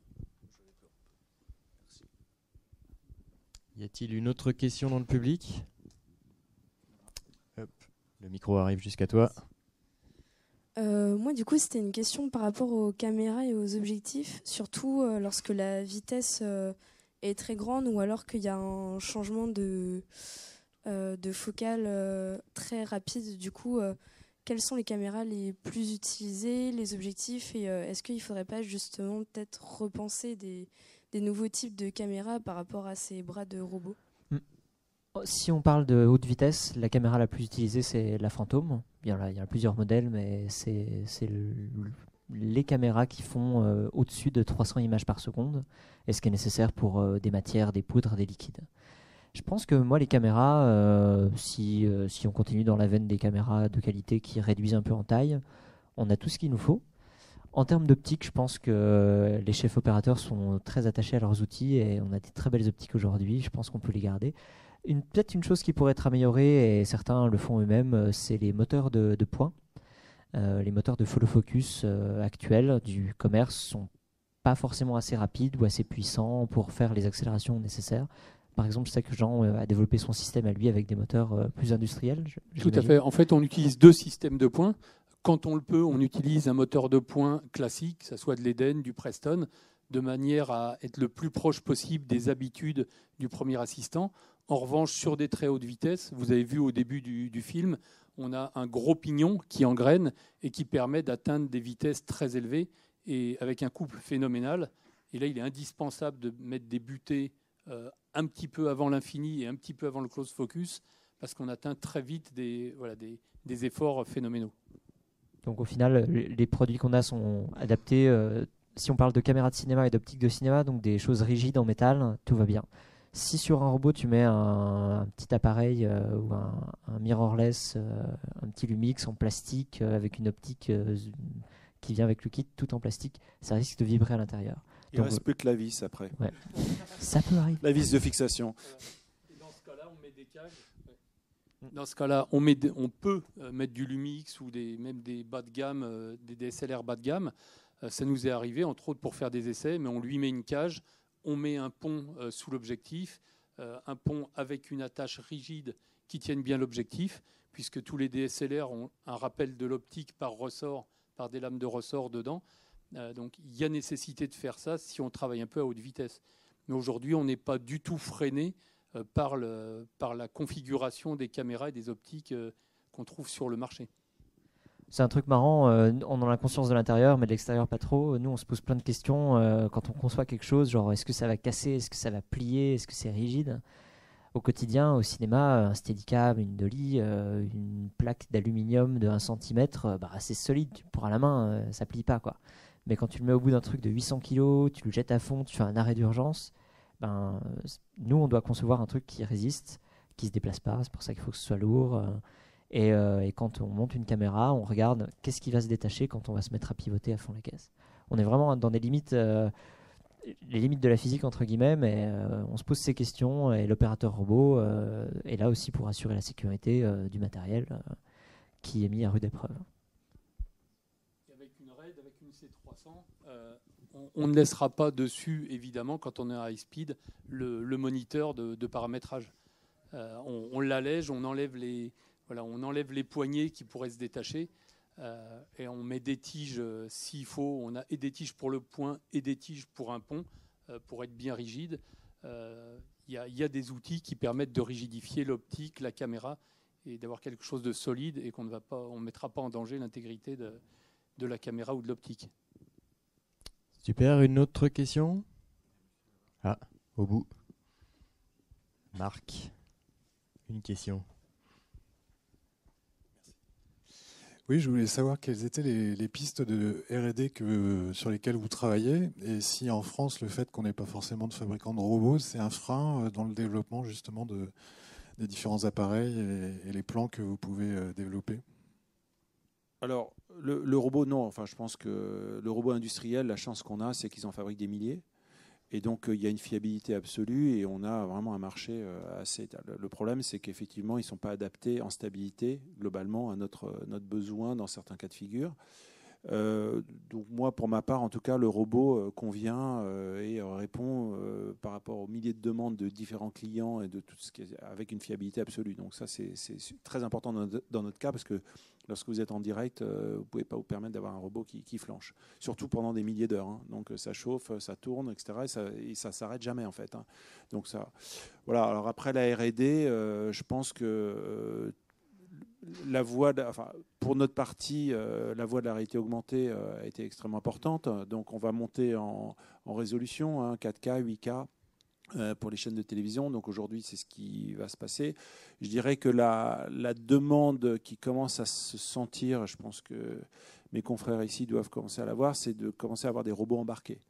A: Y a-t-il une autre question dans le public? Hop, le micro arrive jusqu'à toi.
J: Euh, moi, du coup, c'était une question par rapport aux caméras et aux objectifs, surtout euh, lorsque la vitesse euh, est très grande ou alors qu'il y a un changement de, euh, de focale euh, très rapide. Du coup, euh, quelles sont les caméras les plus utilisées, les objectifs, et euh, est-ce qu'il ne faudrait pas justement peut-être repenser des, des nouveaux types de caméras par rapport à ces bras de robots?
F: Si on parle de haute vitesse, la caméra la plus utilisée, c'est la Phantom. Il y en a, il y a plusieurs modèles, mais c'est, c'est le, les caméras qui font euh, au-dessus de trois cents images par seconde, et ce qui est nécessaire pour euh, des matières, des poudres, des liquides. Je pense que moi, les caméras, euh, si, euh, si on continue dans la veine des caméras de qualité qui réduisent un peu en taille, on a tout ce qu'il nous faut. En termes d'optique, je pense que les chefs opérateurs sont très attachés à leurs outils et on a des très belles optiques aujourd'hui. Je pense qu'on peut les garder. Une, peut-être une chose qui pourrait être améliorée, et certains le font eux-mêmes, c'est les moteurs de, de points. Euh, les moteurs de follow focus euh, actuels du commerce sont pas forcément assez rapides ou assez puissants pour faire les accélérations nécessaires. Par exemple, je sais que Jean euh, a développé son système à lui avec des moteurs euh, plus industriels. Je,
B: Tout à fait. En fait, on utilise deux systèmes de points. Quand on le peut, on utilise un moteur de points classique, que ce soit de l'Eden, du Preston, de manière à être le plus proche possible des habitudes du premier assistant. En revanche, sur des très hautes vitesses, vous avez vu au début du, du film, on a un gros pignon qui engraine et qui permet d'atteindre des vitesses très élevées et avec un couple phénoménal. Et là, il est indispensable de mettre des butées euh, un petit peu avant l'infini et un petit peu avant le close focus parce qu'on atteint très vite des, voilà, des, des efforts phénoménaux.
F: Donc au final, les produits qu'on a sont adaptés. Euh, si on parle de caméra de cinéma et d'optique de cinéma, donc des choses rigides en métal, tout va bien. Si sur un robot, tu mets un, un petit appareil euh, ou un, un mirrorless, euh, un petit Lumix en plastique euh, avec une optique euh, qui vient avec le kit, tout en plastique, ça risque de vibrer à l'intérieur.
C: Il ne reste plus que la vis après.
F: Ouais. Ça peut arriver.
C: La vis de fixation.
B: Et dans ce cas-là, on met des cages. Dans ce cas-là, on, met, on peut euh, mettre du Lumix ou des, même des bas de gamme, euh, des D S L R bas de gamme. Euh, ça nous est arrivé, entre autres, pour faire des essais, mais on lui met une cage, on met un pont euh, sous l'objectif, euh, un pont avec une attache rigide qui tienne bien l'objectif, puisque tous les D S L R ont un rappel de l'optique par ressort, par des lames de ressort dedans. Euh, donc il y a nécessité de faire ça si on travaille un peu à haute vitesse. Mais aujourd'hui, on n'est pas du tout freiné Par, le, par la configuration des caméras et des optiques euh, qu'on trouve sur le marché.
F: C'est un truc marrant, euh, on en a conscience de l'intérieur, mais de l'extérieur pas trop. Nous, on se pose plein de questions euh, quand on conçoit quelque chose, genre est-ce que ça va casser, est-ce que ça va plier, est-ce que c'est rigide. Au quotidien, au cinéma, un Steadicam, une dolly, euh, une plaque d'aluminium de un centimètre, euh, bah, c'est solide, pour à la main, euh, ça plie pas, quoi. Mais quand tu le mets au bout d'un truc de huit cents kilos, tu le jettes à fond, tu fais un arrêt d'urgence, ben, nous, on doit concevoir un truc qui résiste, qui ne se déplace pas. C'est pour ça qu'il faut que ce soit lourd. Euh, et, euh, et quand on monte une caméra, on regarde qu'est-ce qui va se détacher quand on va se mettre à pivoter à fond la caisse. On est vraiment dans des limites, euh, les limites de la physique, entre guillemets, mais euh, on se pose ces questions et l'opérateur robot euh, est là aussi pour assurer la sécurité euh, du matériel euh, qui est mis à rude épreuve.
B: Et avec une RAID, avec une C trois cents, euh, on ne laissera pas dessus, évidemment, quand on est à high speed, le, le moniteur de, de paramétrage. Euh, on, on l'allège, on enlève les, voilà, on enlève les poignées qui pourraient se détacher euh, et on met des tiges euh, s'il faut. On a et des tiges pour le point et des tiges pour un pont euh, pour être bien rigide. Il euh, y, y a des outils qui permettent de rigidifier l'optique, la caméra et d'avoir quelque chose de solide et qu'on ne va pas, on mettra pas en danger l'intégrité de, de la caméra ou de l'optique.
A: Super, une autre question? Ah, au bout. Marc, une question.
K: Oui, je voulais savoir quelles étaient les, les pistes de R et D que, sur lesquelles vous travaillez, et si en France, le fait qu'on n'ait pas forcément de fabricants de robots, c'est un frein dans le développement justement de, des différents appareils et, et les plans que vous pouvez développer.
C: Alors, le, le robot, non. Enfin, je pense que le robot industriel, la chance qu'on a, c'est qu'ils en fabriquent des milliers. Et donc, il y a une fiabilité absolue et on a vraiment un marché assez... Le problème, c'est qu'effectivement, ils ne sont pas adaptés en stabilité, globalement, à notre, notre besoin dans certains cas de figure. Euh, donc moi, pour ma part, en tout cas, le robot euh, convient euh, et euh, répond euh, par rapport aux milliers de demandes de différents clients et de tout ce qui est, avec une fiabilité absolue. Donc ça, c'est, c'est très important dans notre, dans notre cas parce que lorsque vous êtes en direct, euh, vous ne pouvez pas vous permettre d'avoir un robot qui, qui flanche, surtout pendant des milliers d'heures. Hein. Donc ça chauffe, ça tourne, et cetera. Et ça, et ça s'arrête jamais en fait. Hein. Donc ça, voilà. Alors après la R et D, euh, je pense que euh, la voie, de, enfin, pour notre partie, euh, la voie de la réalité augmentée euh, a été extrêmement importante. Donc, on va monter en, en résolution, hein, quatre K, huit K euh, pour les chaînes de télévision. Donc, aujourd'hui, c'est ce qui va se passer. Je dirais que la, la demande qui commence à se sentir, je pense que mes confrères ici doivent commencer à la voir, c'est de commencer à avoir des robots embarqués.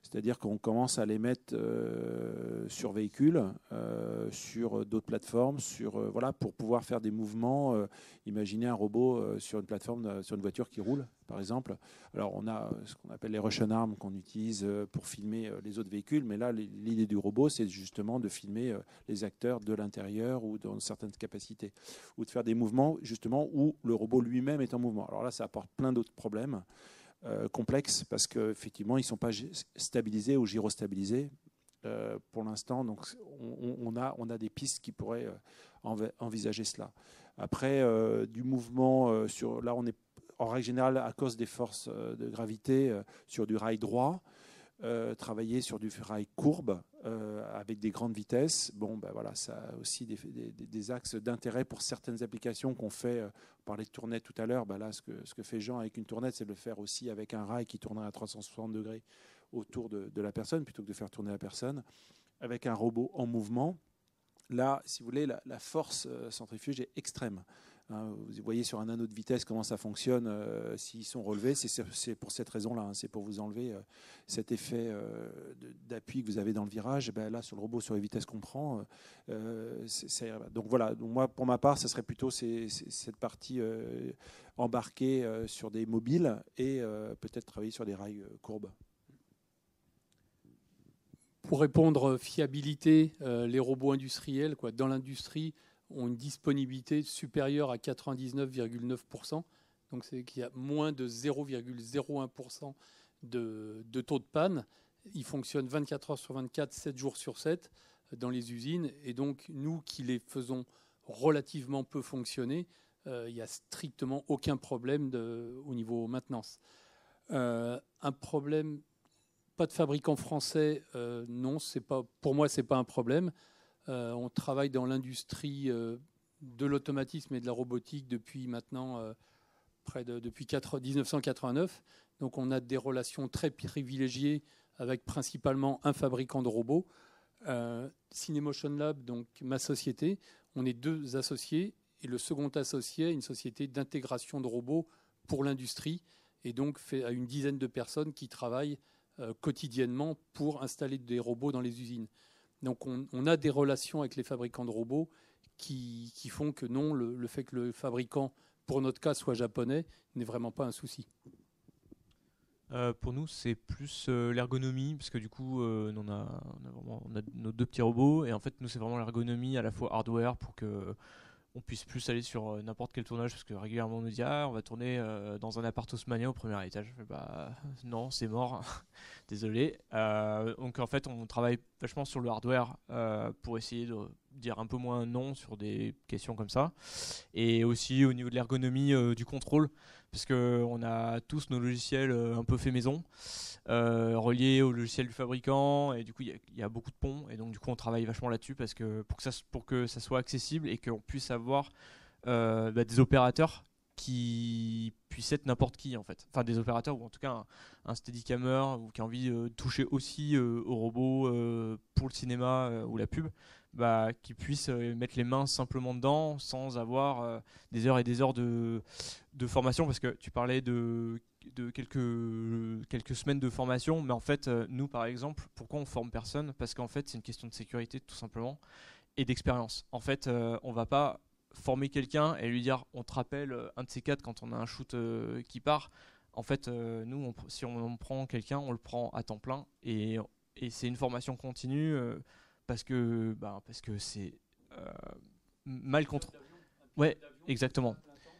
C: C'est-à-dire qu'on commence à les mettre euh, sur véhicules, euh, sur d'autres plateformes, sur, euh, voilà, pour pouvoir faire des mouvements. Euh, imaginez un robot euh, sur une plateforme, euh, sur une voiture qui roule, par exemple. Alors on a ce qu'on appelle les Russian Arms qu'on utilise euh, pour filmer euh, les autres véhicules, mais là l'idée du robot, c'est justement de filmer euh, les acteurs de l'intérieur ou dans certaines capacités, ou de faire des mouvements justement où le robot lui-même est en mouvement. Alors là, ça apporte plein d'autres problèmes. Euh, complexes parce qu'effectivement, ils ne sont pas stabilisés ou gyrostabilisés euh, pour l'instant. Donc, on, on, a, on a des pistes qui pourraient euh, envisager cela. Après, euh, du mouvement, euh, sur, là, on est en règle générale, à cause des forces euh, de gravité, euh, sur du rail droit. Euh, travailler sur du rail courbe euh, avec des grandes vitesses, bon, ben voilà, ça a aussi des, des, des axes d'intérêt pour certaines applications qu'on fait. Euh, on parlait de tournette tout à l'heure, ben là, ce que, ce que fait Jean avec une tournette, c'est de le faire aussi avec un rail qui tournerait à trois cent soixante degrés autour de, de la personne, plutôt que de faire tourner la personne, avec un robot en mouvement. Là, si vous voulez, la, la force euh, centrifuge est extrême. Hein, vous voyez sur un anneau de vitesse comment ça fonctionne. Euh, s'ils sont relevés, c'est, c'est pour cette raison-là. Hein, c'est pour vous enlever euh, cet effet euh, d'appui que vous avez dans le virage. Ben là, sur le robot, sur les vitesses qu'on prend, euh, c'est, c'est, donc voilà. Donc moi, pour ma part, ce serait plutôt ces, ces, cette partie euh, embarquée euh, sur des mobiles et euh, peut-être travailler sur des rails euh, courbes.
B: Pour répondre fiabilité, euh, les robots industriels, quoi, dans l'industrie, ont une disponibilité supérieure à quatre-vingt-dix-neuf virgule neuf pour cent. Donc c'est qu'il y a moins de zéro virgule zéro un pour cent de, de taux de panne. Ils fonctionnent vingt-quatre heures sur vingt-quatre, sept jours sur sept dans les usines. Et donc nous qui les faisons relativement peu fonctionner, euh, il n'y a strictement aucun problème de, au niveau maintenance. Euh, un problème, pas de fabricant français, euh, non, c'est pas, pour moi, ce n'est pas un problème. Euh, on travaille dans l'industrie euh, de l'automatisme et de la robotique depuis maintenant euh, près de depuis dix-neuf cent quatre-vingt-neuf. Donc on a des relations très privilégiées avec principalement un fabricant de robots. Euh, Cinemotion Lab, donc ma société, on est deux associés et le second associé est une société d'intégration de robots pour l'industrie et donc fait à une dizaine de personnes qui travaillent euh, quotidiennement pour installer des robots dans les usines. Donc on, on a des relations avec les fabricants de robots qui, qui font que non, le, le fait que le fabricant, pour notre cas, soit japonais, n'est vraiment pas un souci.
G: Euh, pour nous, c'est plus euh, l'ergonomie, parce que du coup, euh, on, a, on, a vraiment, on a nos deux petits robots, et en fait, nous, c'est vraiment l'ergonomie à la fois hardware pour que on puisse plus aller sur euh, n'importe quel tournage, parce que régulièrement on nous dit ah on va tourner euh, dans un appart haussmannien au premier étage. Bah non, c'est mort, désolé. Euh, donc en fait on travaille vachement sur le hardware euh, pour essayer de dire un peu moins non sur des questions comme ça, et aussi au niveau de l'ergonomie euh, du contrôle, parce que on a tous nos logiciels euh, un peu fait maison. Euh, relié au logiciel du fabricant, et du coup il y, y a beaucoup de ponts, et donc du coup on travaille vachement là-dessus parce que pour que ça, pour que ça soit accessible et qu'on puisse avoir euh, bah, des opérateurs qui puissent être n'importe qui en fait, enfin des opérateurs ou en tout cas un, un steadicammer ou qui a envie de toucher aussi euh, au robot euh, pour le cinéma euh, ou la pub, bah, qui puissent euh, mettre les mains simplement dedans sans avoir euh, des heures et des heures de, de formation, parce que tu parlais de de quelques, quelques semaines de formation, mais en fait euh, nous par exemple, pourquoi on forme personne? Parce qu'en fait c'est une question de sécurité tout simplement et d'expérience. En fait euh, on va pas former quelqu'un et lui dire on te rappelle euh, un de ces quatre quand on a un shoot euh, qui part. En fait euh, nous on, si on, on prend quelqu'un, on le prend à temps plein, et, et c'est une formation continue euh, parce que bah, parce que c'est euh, mal contre. Ouais, exactement.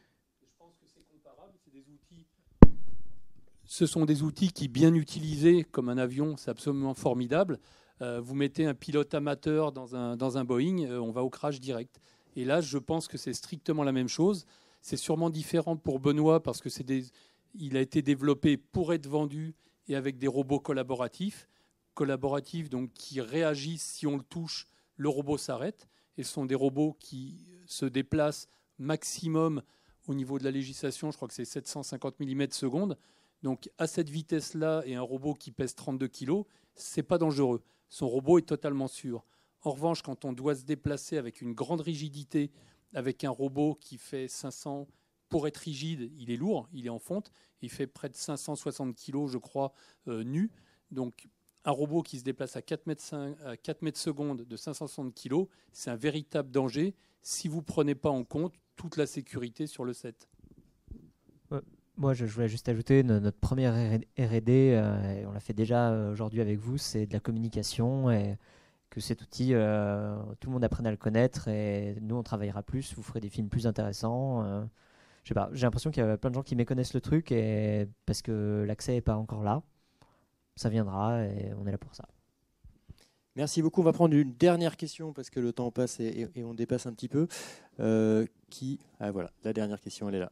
B: Ce sont des outils qui, bien utilisés comme un avion, c'est absolument formidable. Euh, vous mettez un pilote amateur dans un, dans un Boeing, euh, on va au crash direct. Et là, je pense que c'est strictement la même chose. C'est sûrement différent pour Benoît parce que c'est des, il a été développé pour être vendu et avec des robots collaboratifs. Collaboratifs, donc qui réagissent si on le touche, le robot s'arrête. Et ce sont des robots qui se déplacent maximum au niveau de la législation, je crois que c'est sept cent cinquante millimètres seconde. Donc à cette vitesse-là, et un robot qui pèse trente-deux kilos, c'est pas dangereux. Son robot est totalement sûr. En revanche, quand on doit se déplacer avec une grande rigidité, avec un robot qui fait cinq cents, pour être rigide, il est lourd, il est en fonte, il fait près de cinq cent soixante kilos, je crois, euh, nu. Donc un robot qui se déplace à quatre mètres, cinq, à quatre mètres secondes de cinq cent soixante kilos, c'est un véritable danger si vous ne prenez pas en compte toute la sécurité sur le set.
F: Ouais. Moi, je, je voulais juste ajouter no- notre première R et D, euh, et on l'a fait déjà euh, aujourd'hui avec vous, c'est de la communication et que cet outil, euh, tout le monde apprenne à le connaître et nous, on travaillera plus, vous ferez des films plus intéressants. Euh, je sais pas, j'ai l'impression qu'il y a plein de gens qui méconnaissent le truc et parce que l'accès n'est pas encore là. Ça viendra et on est là pour ça.
A: Merci beaucoup. On va prendre une dernière question parce que le temps passe et, et- et on dépasse un petit peu. Euh, qui Ah voilà, la dernière question, elle est là.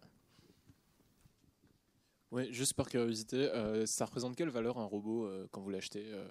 L: Oui, juste par curiosité, euh, ça représente quelle valeur un robot euh, quand vous l'achetez euh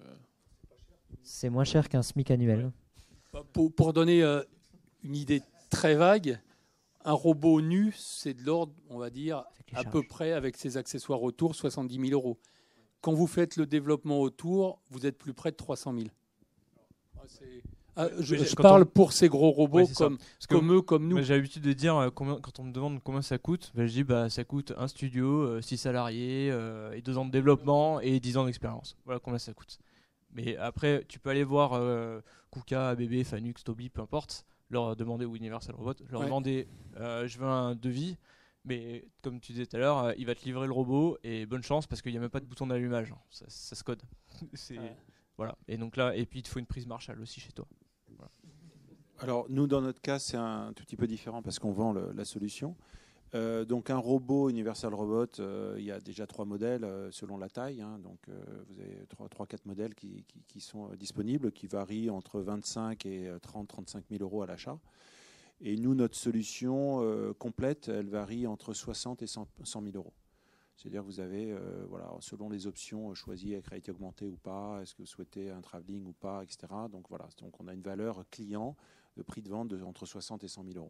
F: C'est moins cher qu'un SMIC annuel.
B: Pour, pour donner euh, une idée très vague, un robot nu, c'est de l'ordre, on va dire,
F: les
B: à
F: charges.
B: peu près avec ses accessoires autour, soixante-dix mille euros. Quand vous faites le développement autour, vous êtes plus près de trois cent mille. Ah, c'est- ah, je
G: Mais
B: je
G: quand
B: parle
G: on-
B: pour ces gros robots
G: Ouais, c'est ça.
B: comme,
G: Parce que
B: comme eux, comme nous.
G: moi, j'ai l'habitude de dire, euh, combien, quand on me demande combien ça coûte, ben, je dis bah, ça coûte un studio, six salariés, euh, et deux ans de développement et dix ans d'expérience. Voilà combien ça coûte. Mais après, tu peux aller voir euh, Kuka, A B B, Fanux, Tobii, peu importe, leur demander, ou Universal Robot, leur
B: Ouais.
G: demander euh, je veux un devis, mais comme tu disais tout à l'heure, euh, il va te livrer le robot et bonne chance parce qu'il n'y a même pas de bouton d'allumage, hein. ça, ça se code. C'est,
B: Ouais.
G: voilà. Et donc là, et puis il te faut une prise Marshall aussi chez toi. Voilà.
C: Alors nous, dans notre cas, c'est un tout petit peu différent parce qu'on vend le- la solution. Euh, donc un robot Universal Robot, euh, il y a déjà trois modèles euh, selon la taille. Hein, donc euh, vous avez trois quatre modèles qui, qui- qui sont euh, disponibles, qui varient entre vingt-cinq et trente à trente-cinq mille euros à l'achat. Et nous, notre solution euh, complète, elle varie entre soixante et cent mille euros. C'est-à-dire que vous avez, euh, voilà, selon les options euh, choisies avec réalité augmentée ou pas, est-ce que vous souhaitez un travelling ou pas, et cetera. Donc voilà, donc on a une valeur client de prix de vente de, entre soixante et cent mille euros.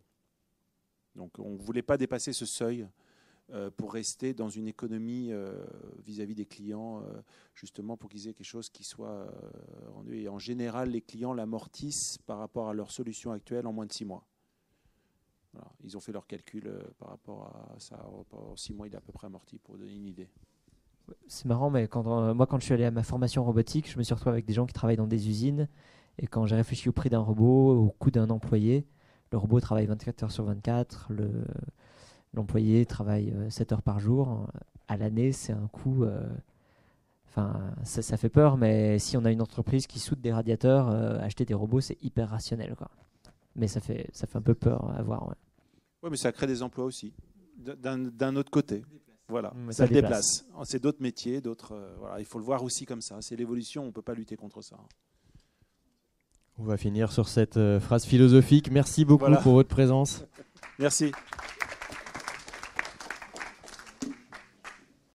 C: Donc on ne voulait pas dépasser ce seuil euh, pour rester dans une économie euh, vis-à-vis des clients, euh, justement pour qu'ils aient quelque chose qui soit euh, rendu. Et en général, les clients l'amortissent par rapport à leur solution actuelle en moins de six mois. Voilà. Ils ont fait leurs calculs euh, par rapport à ça. En six mois, il est à peu près amorti, pour donner une idée.
F: C'est marrant, mais quand, euh, moi, quand je suis allé à ma formation robotique, je me suis retrouvé avec des gens qui travaillent dans des usines. Et quand j'ai réfléchi au prix d'un robot, au coût d'un employé, le robot travaille vingt-quatre heures sur vingt-quatre, le, l'employé travaille euh, sept heures par jour. À l'année, c'est un coût... euh, Enfin, ça, ça fait peur, mais si on a une entreprise qui soude des radiateurs, euh, acheter des robots, c'est hyper rationnel, quoi. Mais ça fait, ça fait un peu peur à voir. Ouais.
C: Oui, mais ça crée des emplois aussi, d'un, d'un autre côté. Voilà,
F: Mais
C: ça,
F: ça
C: le
F: déplace.
C: déplace. C'est d'autres métiers, d'autres. euh, voilà, il faut le voir aussi comme ça. C'est l'évolution, on ne peut pas lutter contre ça.
A: On va finir sur cette euh, phrase philosophique. Merci beaucoup
C: Voilà.
A: pour votre présence.
C: Merci.